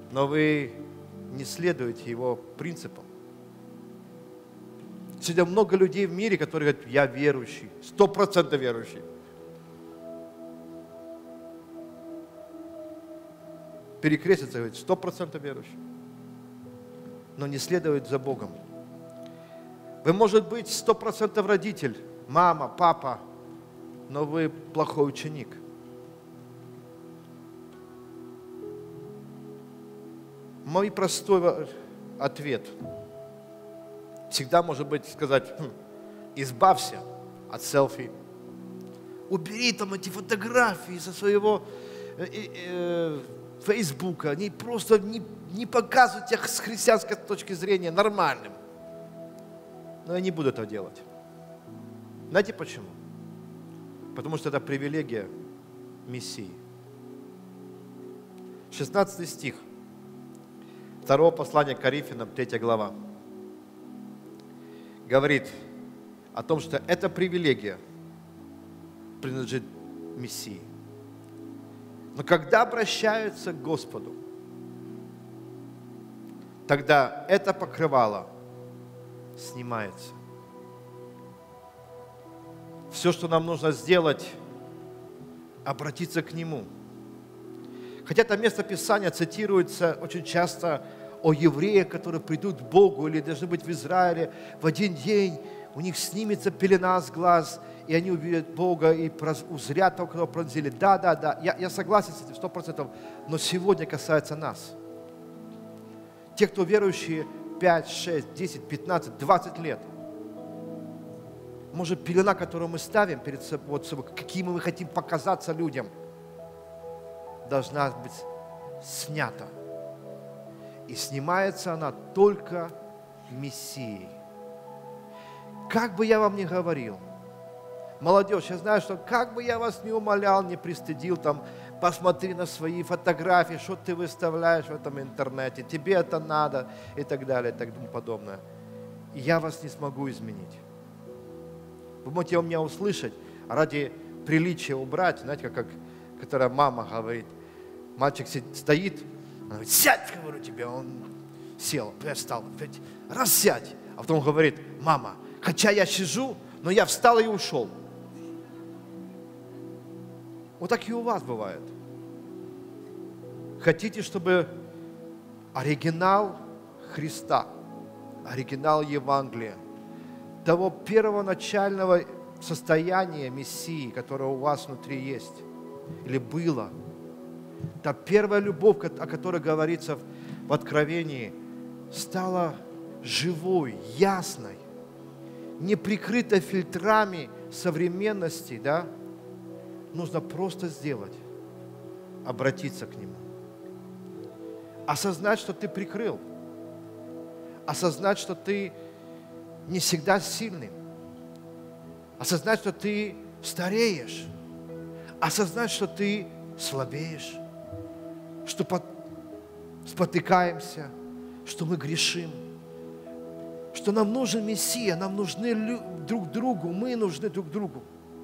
но вы не следуете Его принципам. Сегодня много людей в мире, которые говорят, я верующий, сто процентов верующий. Перекрестится, говорит, сто процентов верующий, но не следует за Богом. Вы, может быть, сто процентов родитель, мама, папа, но вы плохой ученик. Мой простой ответ всегда может быть сказать, хм, избавься от селфи, убери там эти фотографии со своего э, э, Фейсбука, они просто не, не показывают их с христианской точки зрения нормальным. Но я не буду этого делать. Знаете почему? Потому что это привилегия Мессии. шестнадцатый стих. Второго послания к Коринфянам, третья глава. Говорит о том, что эта привилегия принадлежит Мессии. Но когда обращаются к Господу, тогда это покрывало снимается. Все, что нам нужно сделать, обратиться к Нему. Хотя это место Писания цитируется очень часто о евреях, которые придут к Богу или должны быть в Израиле в один день, у них снимется пелена с глаз, и они увидят Бога и узрят того, кого пронзили. Да, да, да, я, я согласен с этим сто процентов, но сегодня касается нас. Те, кто верующие пять, шесть, десять, пятнадцать, двадцать лет. Может, пелена, которую мы ставим перед собой, какими мы хотим показаться людям, должна быть снята. И снимается она только Мессией. Как бы я вам ни говорил, молодежь, я знаю, что как бы я вас не умолял, не пристыдил, там, посмотри на свои фотографии, что ты выставляешь в этом интернете, тебе это надо и так далее, и так подобное. И я вас не смогу изменить. Вы можете у меня услышать, ради приличия убрать, знаете, как, как которая мама говорит, мальчик стоит, она говорит, сядь, говорю тебе, он сел, встал, раз сядь, а потом говорит, мама, хотя я сижу, но я встал и ушел. Вот так и у вас бывает. Хотите, чтобы оригинал Христа, оригинал Евангелия, того первоначального состояния Мессии, которое у вас внутри есть, или было, та первая любовь, о которой говорится в Откровении, стала живой, ясной, не прикрытой фильтрами современности, да? Нужно просто сделать, обратиться к Нему. Осознать, что ты прикрыл. Осознать, что ты не всегда сильный. Осознать, что ты стареешь. Осознать, что ты слабеешь. Что спотыкаемся, что мы грешим. Что нам нужен Мессия, нам нужны друг другу, мы нужны друг другу.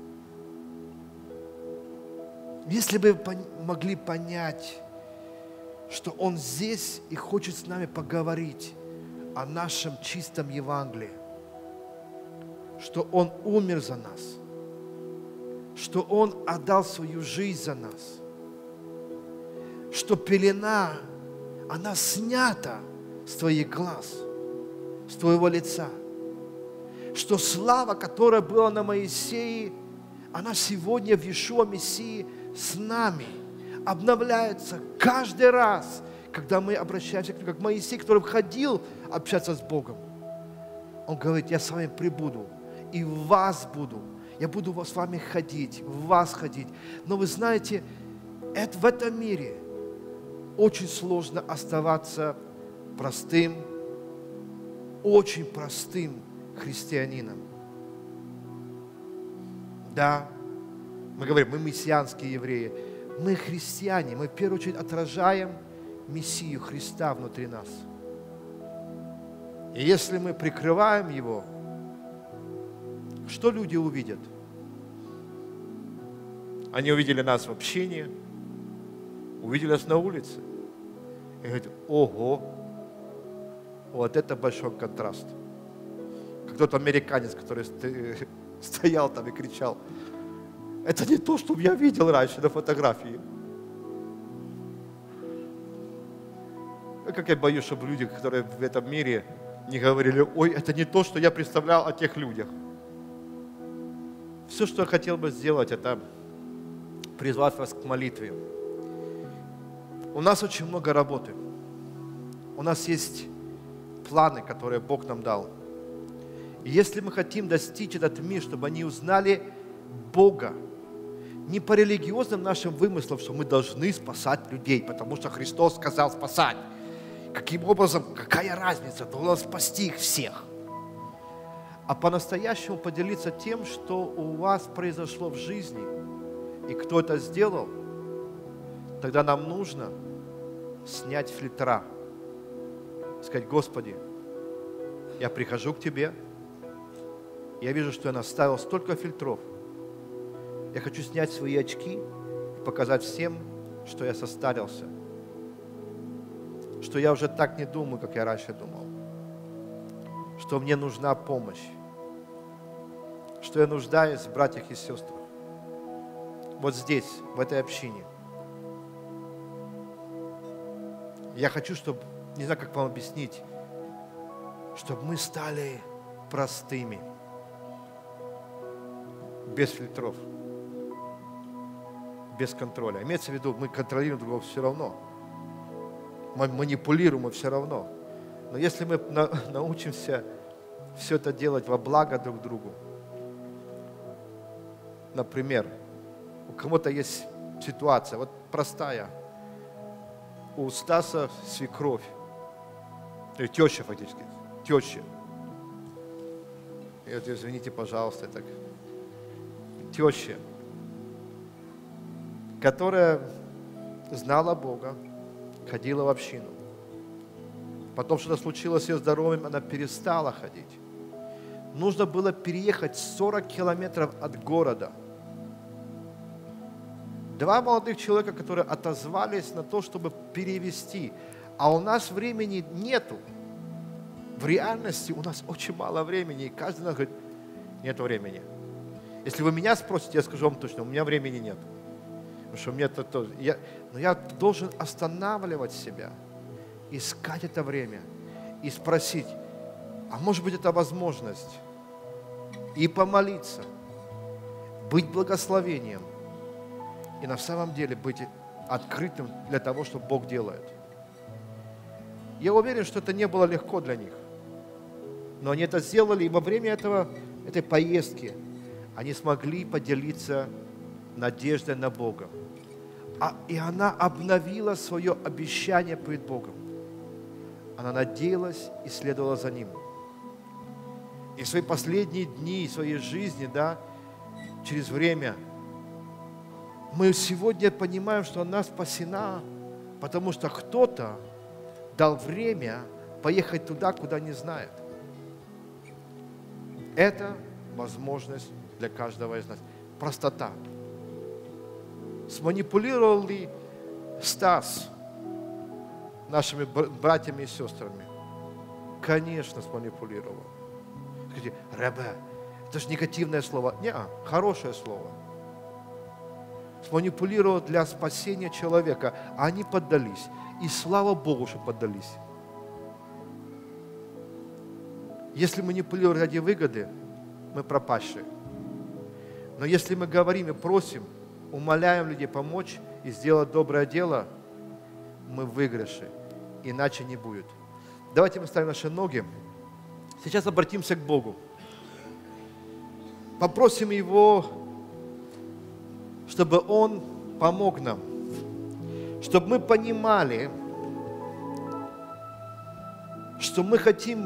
Если бы вы могли понять, что Он здесь и хочет с нами поговорить о нашем чистом Евангелии, что Он умер за нас, что Он отдал свою жизнь за нас, что пелена, она снята с твоих глаз, с твоего лица, что слава, которая была на Моисее, она сегодня в Иешуа Мессии с нами обновляется каждый раз, когда мы обращаемся к Нему, как Моисей, который входил общаться с Богом. Он говорит, я с вами прибуду, и в вас буду. Я буду с вами ходить, в вас ходить. Но вы знаете, это, в этом мире очень сложно оставаться простым, очень простым христианином. Да, мы говорим, мы мессианские евреи. Мы христиане, мы в первую очередь отражаем Мессию Христа внутри нас. И если мы прикрываем Его, что люди увидят? Они увидели нас в общении, увидели нас на улице. И говорит, ого, вот это большой контраст. Как тот американец, который стоял там и кричал, это не то, что я видел раньше на фотографии. Как я боюсь, чтобы люди, которые в этом мире, не говорили, ой, это не то, что я представлял о тех людях. Все, что я хотел бы сделать, это призвать вас к молитве. У нас очень много работы. У нас есть планы, которые Бог нам дал. И если мы хотим достичь этот мир, чтобы они узнали Бога, не по религиозным нашим вымыслам, что мы должны спасать людей, потому что Христос сказал спасать. Каким образом, какая разница, должен спасти их всех. А по-настоящему поделиться тем, что у вас произошло в жизни, и кто это сделал, тогда нам нужно снять фильтра. Сказать, Господи, я прихожу к Тебе, я вижу, что я наставил столько фильтров. Я хочу снять свои очки и показать всем, что я состарился, что я уже так не думаю, как я раньше думал, что мне нужна помощь, что я нуждаюсь в братьях и сестрах. Вот здесь, в этой общине. Я хочу, чтобы, не знаю, как вам объяснить, чтобы мы стали простыми, без фильтров, без контроля. Имеется в виду, мы контролируем другого все равно. Мы манипулируем все равно. Но если мы на, научимся все это делать во благо друг другу, например, у кого-то есть ситуация, вот простая, у Стаса свекровь, или теща фактически, теща. И вот, извините, пожалуйста, так, теща, которая знала Бога, ходила в общину. Потом что-то случилось с ее здоровьем, она перестала ходить. Нужно было переехать сорок километров от города. Два молодых человека, которые отозвались на то, чтобы перевести. А у нас времени нету. В реальности у нас очень мало времени. И каждый нас говорит, нет времени. Если вы меня спросите, я скажу вам точно, у меня времени нет. Потому что у меня это тоже. Я, но я должен останавливать себя, искать это время и спросить, а может быть это возможность, и помолиться, быть благословением, и на самом деле быть открытым для того, что Бог делает. Я уверен, что это не было легко для них, но они это сделали, и во время этого, этой поездки они смогли поделиться надеждой на Бога. А, и она обновила свое обещание перед Богом. Она надеялась и следовала за Ним. И в свои последние дни своей жизни, да, через время, мы сегодня понимаем, что она спасена, потому что кто-то дал время поехать туда, куда не знает. Это возможность для каждого из нас. Простота. Сманипулировал ли Стас нашими братьями и сестрами? Конечно, сманипулировал. Скажите, Ребе, это же негативное слово. Не, хорошее слово. Сманипулировал для спасения человека, а они поддались. И слава Богу, что поддались. Если манипулируем ради выгоды, мы пропащие. Но если мы говорим и просим, умоляем людей помочь и сделать доброе дело, мы в выигрыше. Иначе не будет. Давайте мы ставим наши ноги. Сейчас обратимся к Богу. Попросим Его, чтобы Он помог нам. Чтобы мы понимали, что мы хотим,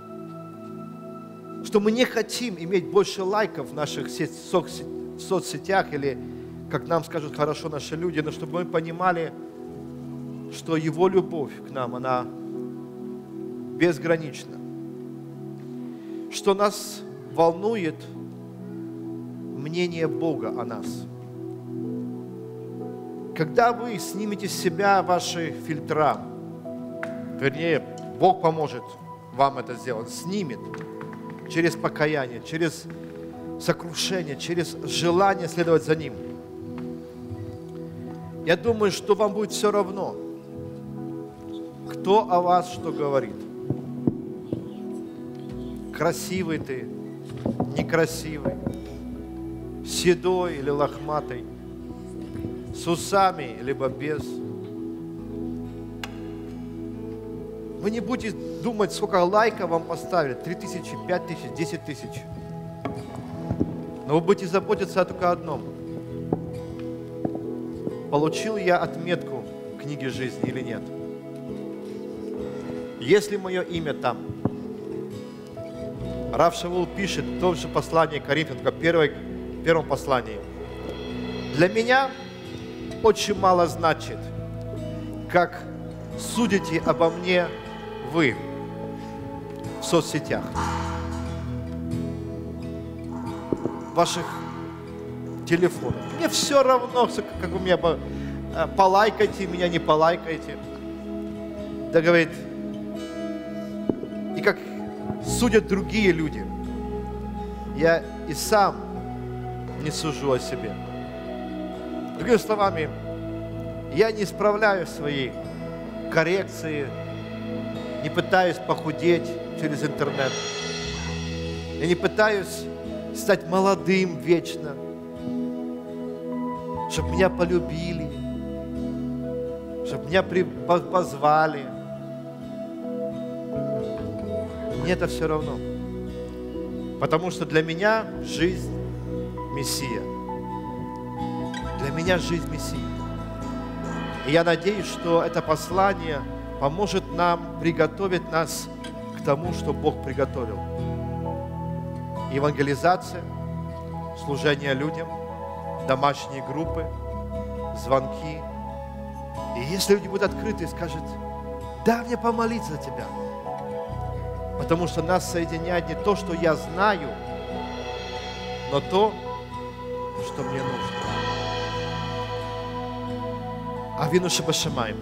что мы не хотим иметь больше лайков в наших соцсетях или, как нам скажут хорошо наши люди, но чтобы мы понимали, что Его любовь к нам, она безгранична. Что нас волнует мнение Бога о нас. Когда вы снимете с себя ваши фильтра, Вернее, Бог поможет вам это сделать, снимет через покаяние, через сокрушение, через желание следовать за Ним. Я думаю, что вам будет все равно, кто о вас что говорит. Красивый ты, некрасивый, седой или лохматый, с усами, либо без. Вы не будете думать, сколько лайков вам поставили, три тысячи, пять тысяч, десять тысяч. Но вы будете заботиться только о одном. Получил я отметку в книге жизни или нет? Если мое имя там? Рав Шаул пишет в том же послании к Коринфянам, как первой, в первом послании. Для меня очень мало значит, как судите обо мне вы в соцсетях, в ваших телефонах. Мне все равно, как вы меня полайкайте, меня не полайкайте. Да говорит, и как судят другие люди, я и сам не сужу о себе. Другими словами, я не исправляю свои коррекции, не пытаюсь похудеть через интернет. Я не пытаюсь стать молодым вечно, чтобы меня полюбили, чтобы меня позвали. Мне это все равно. Потому что для меня жизнь Мессия. Для меня жизнь Мессия. И я надеюсь, что это послание поможет нам приготовить нас к тому, что Бог приготовил. Евангелизация, служение людям, домашние группы, звонки. И если люди будут открыты и скажут, да, мне помолиться за тебя. Потому что нас соединяет не то, что я знаю, но то, что мне нужно. Авину Шебашамаим.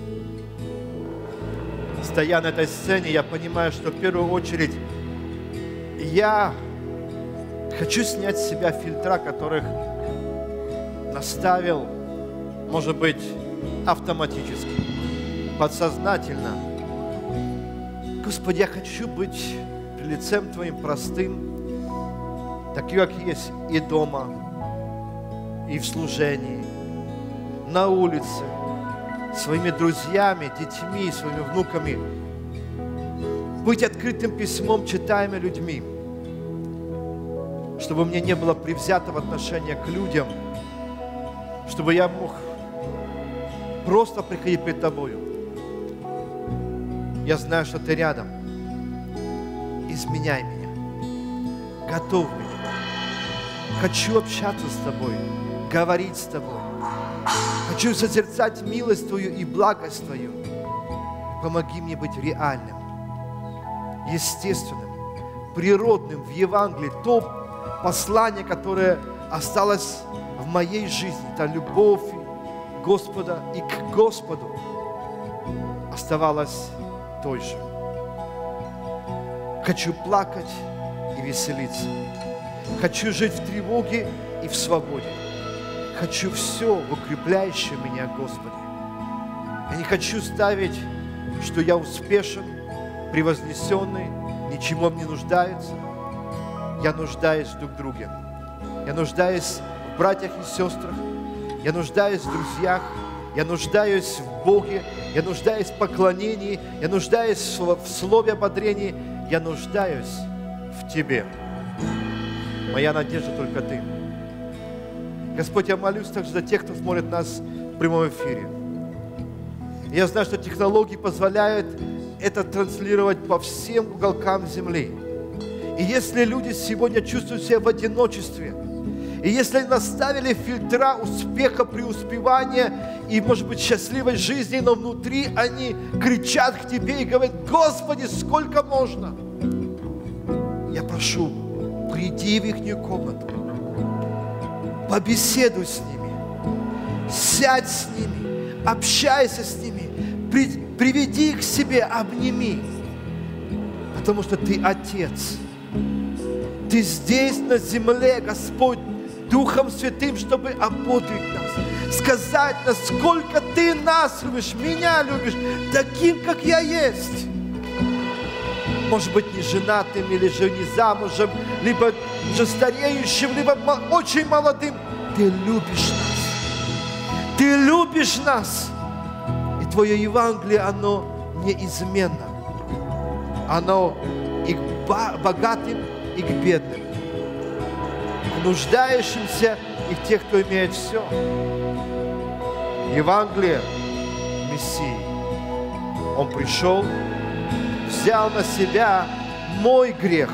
Стоя на этой сцене, я понимаю, что в первую очередь я хочу снять с себя фильтра, которых наставил, может быть, автоматически, подсознательно. Господи, я хочу быть пред лицем Твоим простым, таким, как есть и дома, и в служении, на улице, своими друзьями, детьми, своими внуками. Быть открытым письмом, читаемым людьми, чтобы мне не было превзятого отношения к людям, чтобы я мог просто приходить пред Тобою. Я знаю, что Ты рядом. Изменяй меня. Готов меня. Хочу общаться с Тобой, говорить с Тобой. Хочу созерцать милость Твою и благость Твою. Помоги мне быть реальным, естественным, природным в Евангелии. То послание, которое осталось в моей жизни, это любовь Господа и к Господу оставалась той же. Хочу плакать и веселиться. Хочу жить в тревоге и в свободе. Хочу все, укрепляющее меня, Господи. Я не хочу ставить, что я успешен, превознесенный, ничего мне не нуждается. Я нуждаюсь друг в друге. Я нуждаюсь в братьях и сестрах. Я нуждаюсь в друзьях. Я нуждаюсь в Боге. Я нуждаюсь в поклонении. Я нуждаюсь в слове ободрения. Я нуждаюсь в Тебе. Моя надежда только Ты. Господь, я молюсь также за тех, кто смотрит нас в прямом эфире. Я знаю, что технологии позволяют это транслировать по всем уголкам земли. И если люди сегодня чувствуют себя в одиночестве, и если они наставили фильтра успеха, преуспевания и, может быть, счастливой жизни, но внутри они кричат к Тебе и говорят: Господи, сколько можно? Я прошу, приди в их комнату, побеседуй с ними, сядь с ними, общайся с ними, Приведи их к себе, обними. Потому что Ты Отец. Ты здесь, на земле, Господь, Духом Святым, чтобы ободрить нас, сказать, насколько Ты нас любишь, меня любишь, таким, как я есть. Может быть, не женатым, или же не замужем, либо уже стареющим, либо очень молодым. Ты любишь нас. Ты любишь нас. И Твое Евангелие, оно неизменно. Оно и к богатым, и к бедным, к нуждающимся и к тех, кто имеет все. Евангелие Мессии. Он пришел, взял на себя мой грех,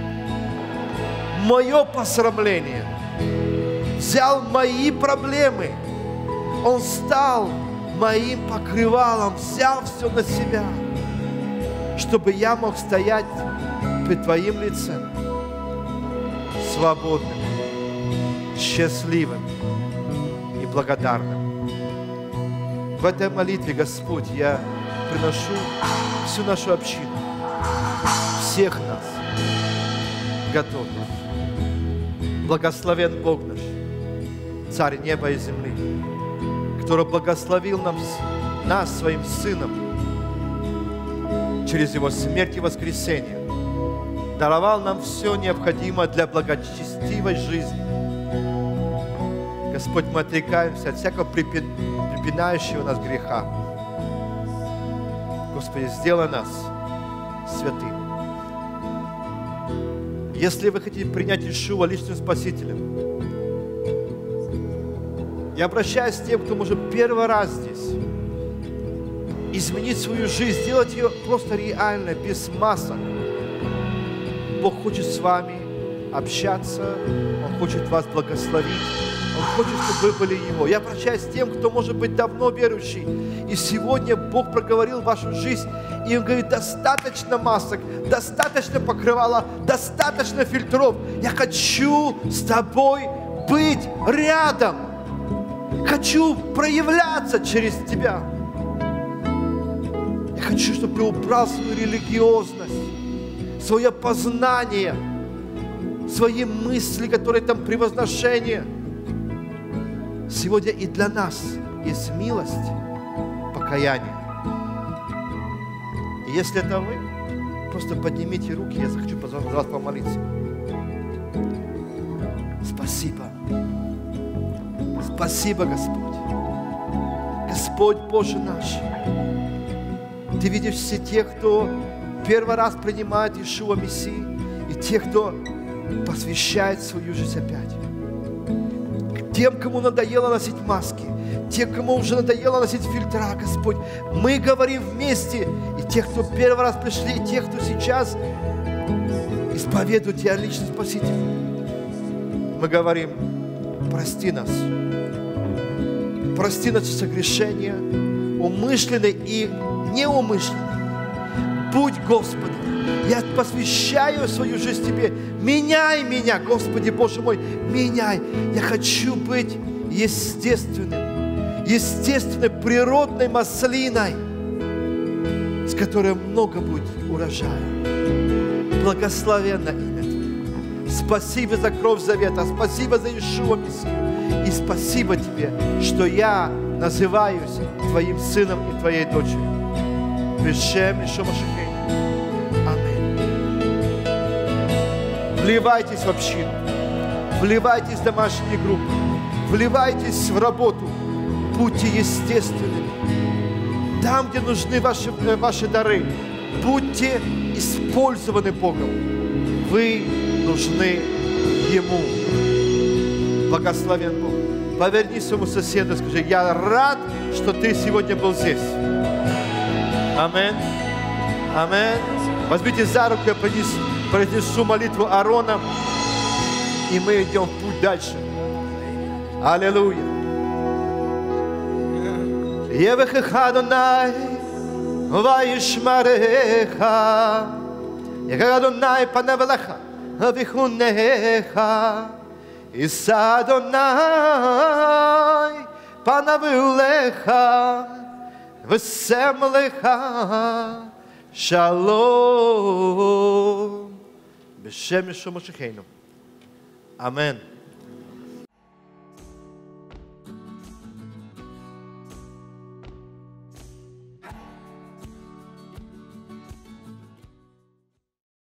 мое посрамление, взял мои проблемы. Он стал моим покрывалом, взял все на себя, чтобы я мог стоять пред Твоим лицем, свободным, счастливым и благодарным. В этой молитве, Господь, я приношу всю нашу общину, всех нас, готовых. Благословен Бог наш, Царь неба и земли, который благословил нам, нас Своим Сыном через Его смерть и воскресение, даровал нам все необходимое для благочестивой жизни. Господь, мы отрекаемся от всякого припинающего нас греха. Господи, сделай нас святым. Если вы хотите принять Иешуа личным Спасителем, я обращаюсь к тем, кто может первый раз здесь изменить свою жизнь, сделать ее просто реально, без масок. Бог хочет с вами общаться, Он хочет вас благословить, Он хочет, чтобы вы были Его. Я обращаюсь к тем, кто может быть давно верующий, и сегодня Бог проговорил вашу жизнь, и Он говорит, достаточно масок, достаточно покрывала, достаточно фильтров. Я хочу с тобой быть рядом. Хочу проявляться через тебя. Я хочу, чтобы ты убрал свою религиозность, свое познание, свои мысли, которые там превозношение. Сегодня и для нас есть милость, покаяние. И если это вы, просто поднимите руки, я захочу за вас помолиться. Спасибо. Спасибо, Господь. Господь Боже наш. Ты видишь все тех, кто первый раз принимает Иешуа Мессии, и тех, кто посвящает свою жизнь опять. К тем, кому надоело носить маски, тем, кому уже надоело носить фильтра, Господь, мы говорим вместе, и тех, кто первый раз пришли, и тех, кто сейчас исповедует Тебя личным Спасителем. Мы говорим, прости нас. Прости наши согрешения, умышленные и неумышленные. Будь Господом. Я посвящаю свою жизнь Тебе. Меняй меня, Господи Боже мой, меняй. Я хочу быть естественным, естественной, природной маслиной, с которой много будет урожая. Благословенно имя Твое. Спасибо за кровь завета, спасибо за Иешуа Мессию. И спасибо Тебе, что я называюсь Твоим сыном и Твоей дочерью. Бешем Иешуа Машихей. Аминь. Вливайтесь в общину, вливайтесь в домашние группы, вливайтесь в работу, будьте естественными. Там, где нужны ваши, ваши дары, будьте использованы Богом. Вы нужны Ему. Благословен Бог. Поверни своему соседу и скажи, я рад, что ты сегодня был здесь. Аминь. Аминь. Возьмите за руку, я принесу, произнесу молитву Аарона, и мы идем в путь дальше. Аллилуйя. Евехеха Адонай, ваишмареха, Евехеха Адонай панавелеха, вихунеха. Иса Адонай панавилеха Весем леха шалом. Бешем Йешуа Машихейну. Амен.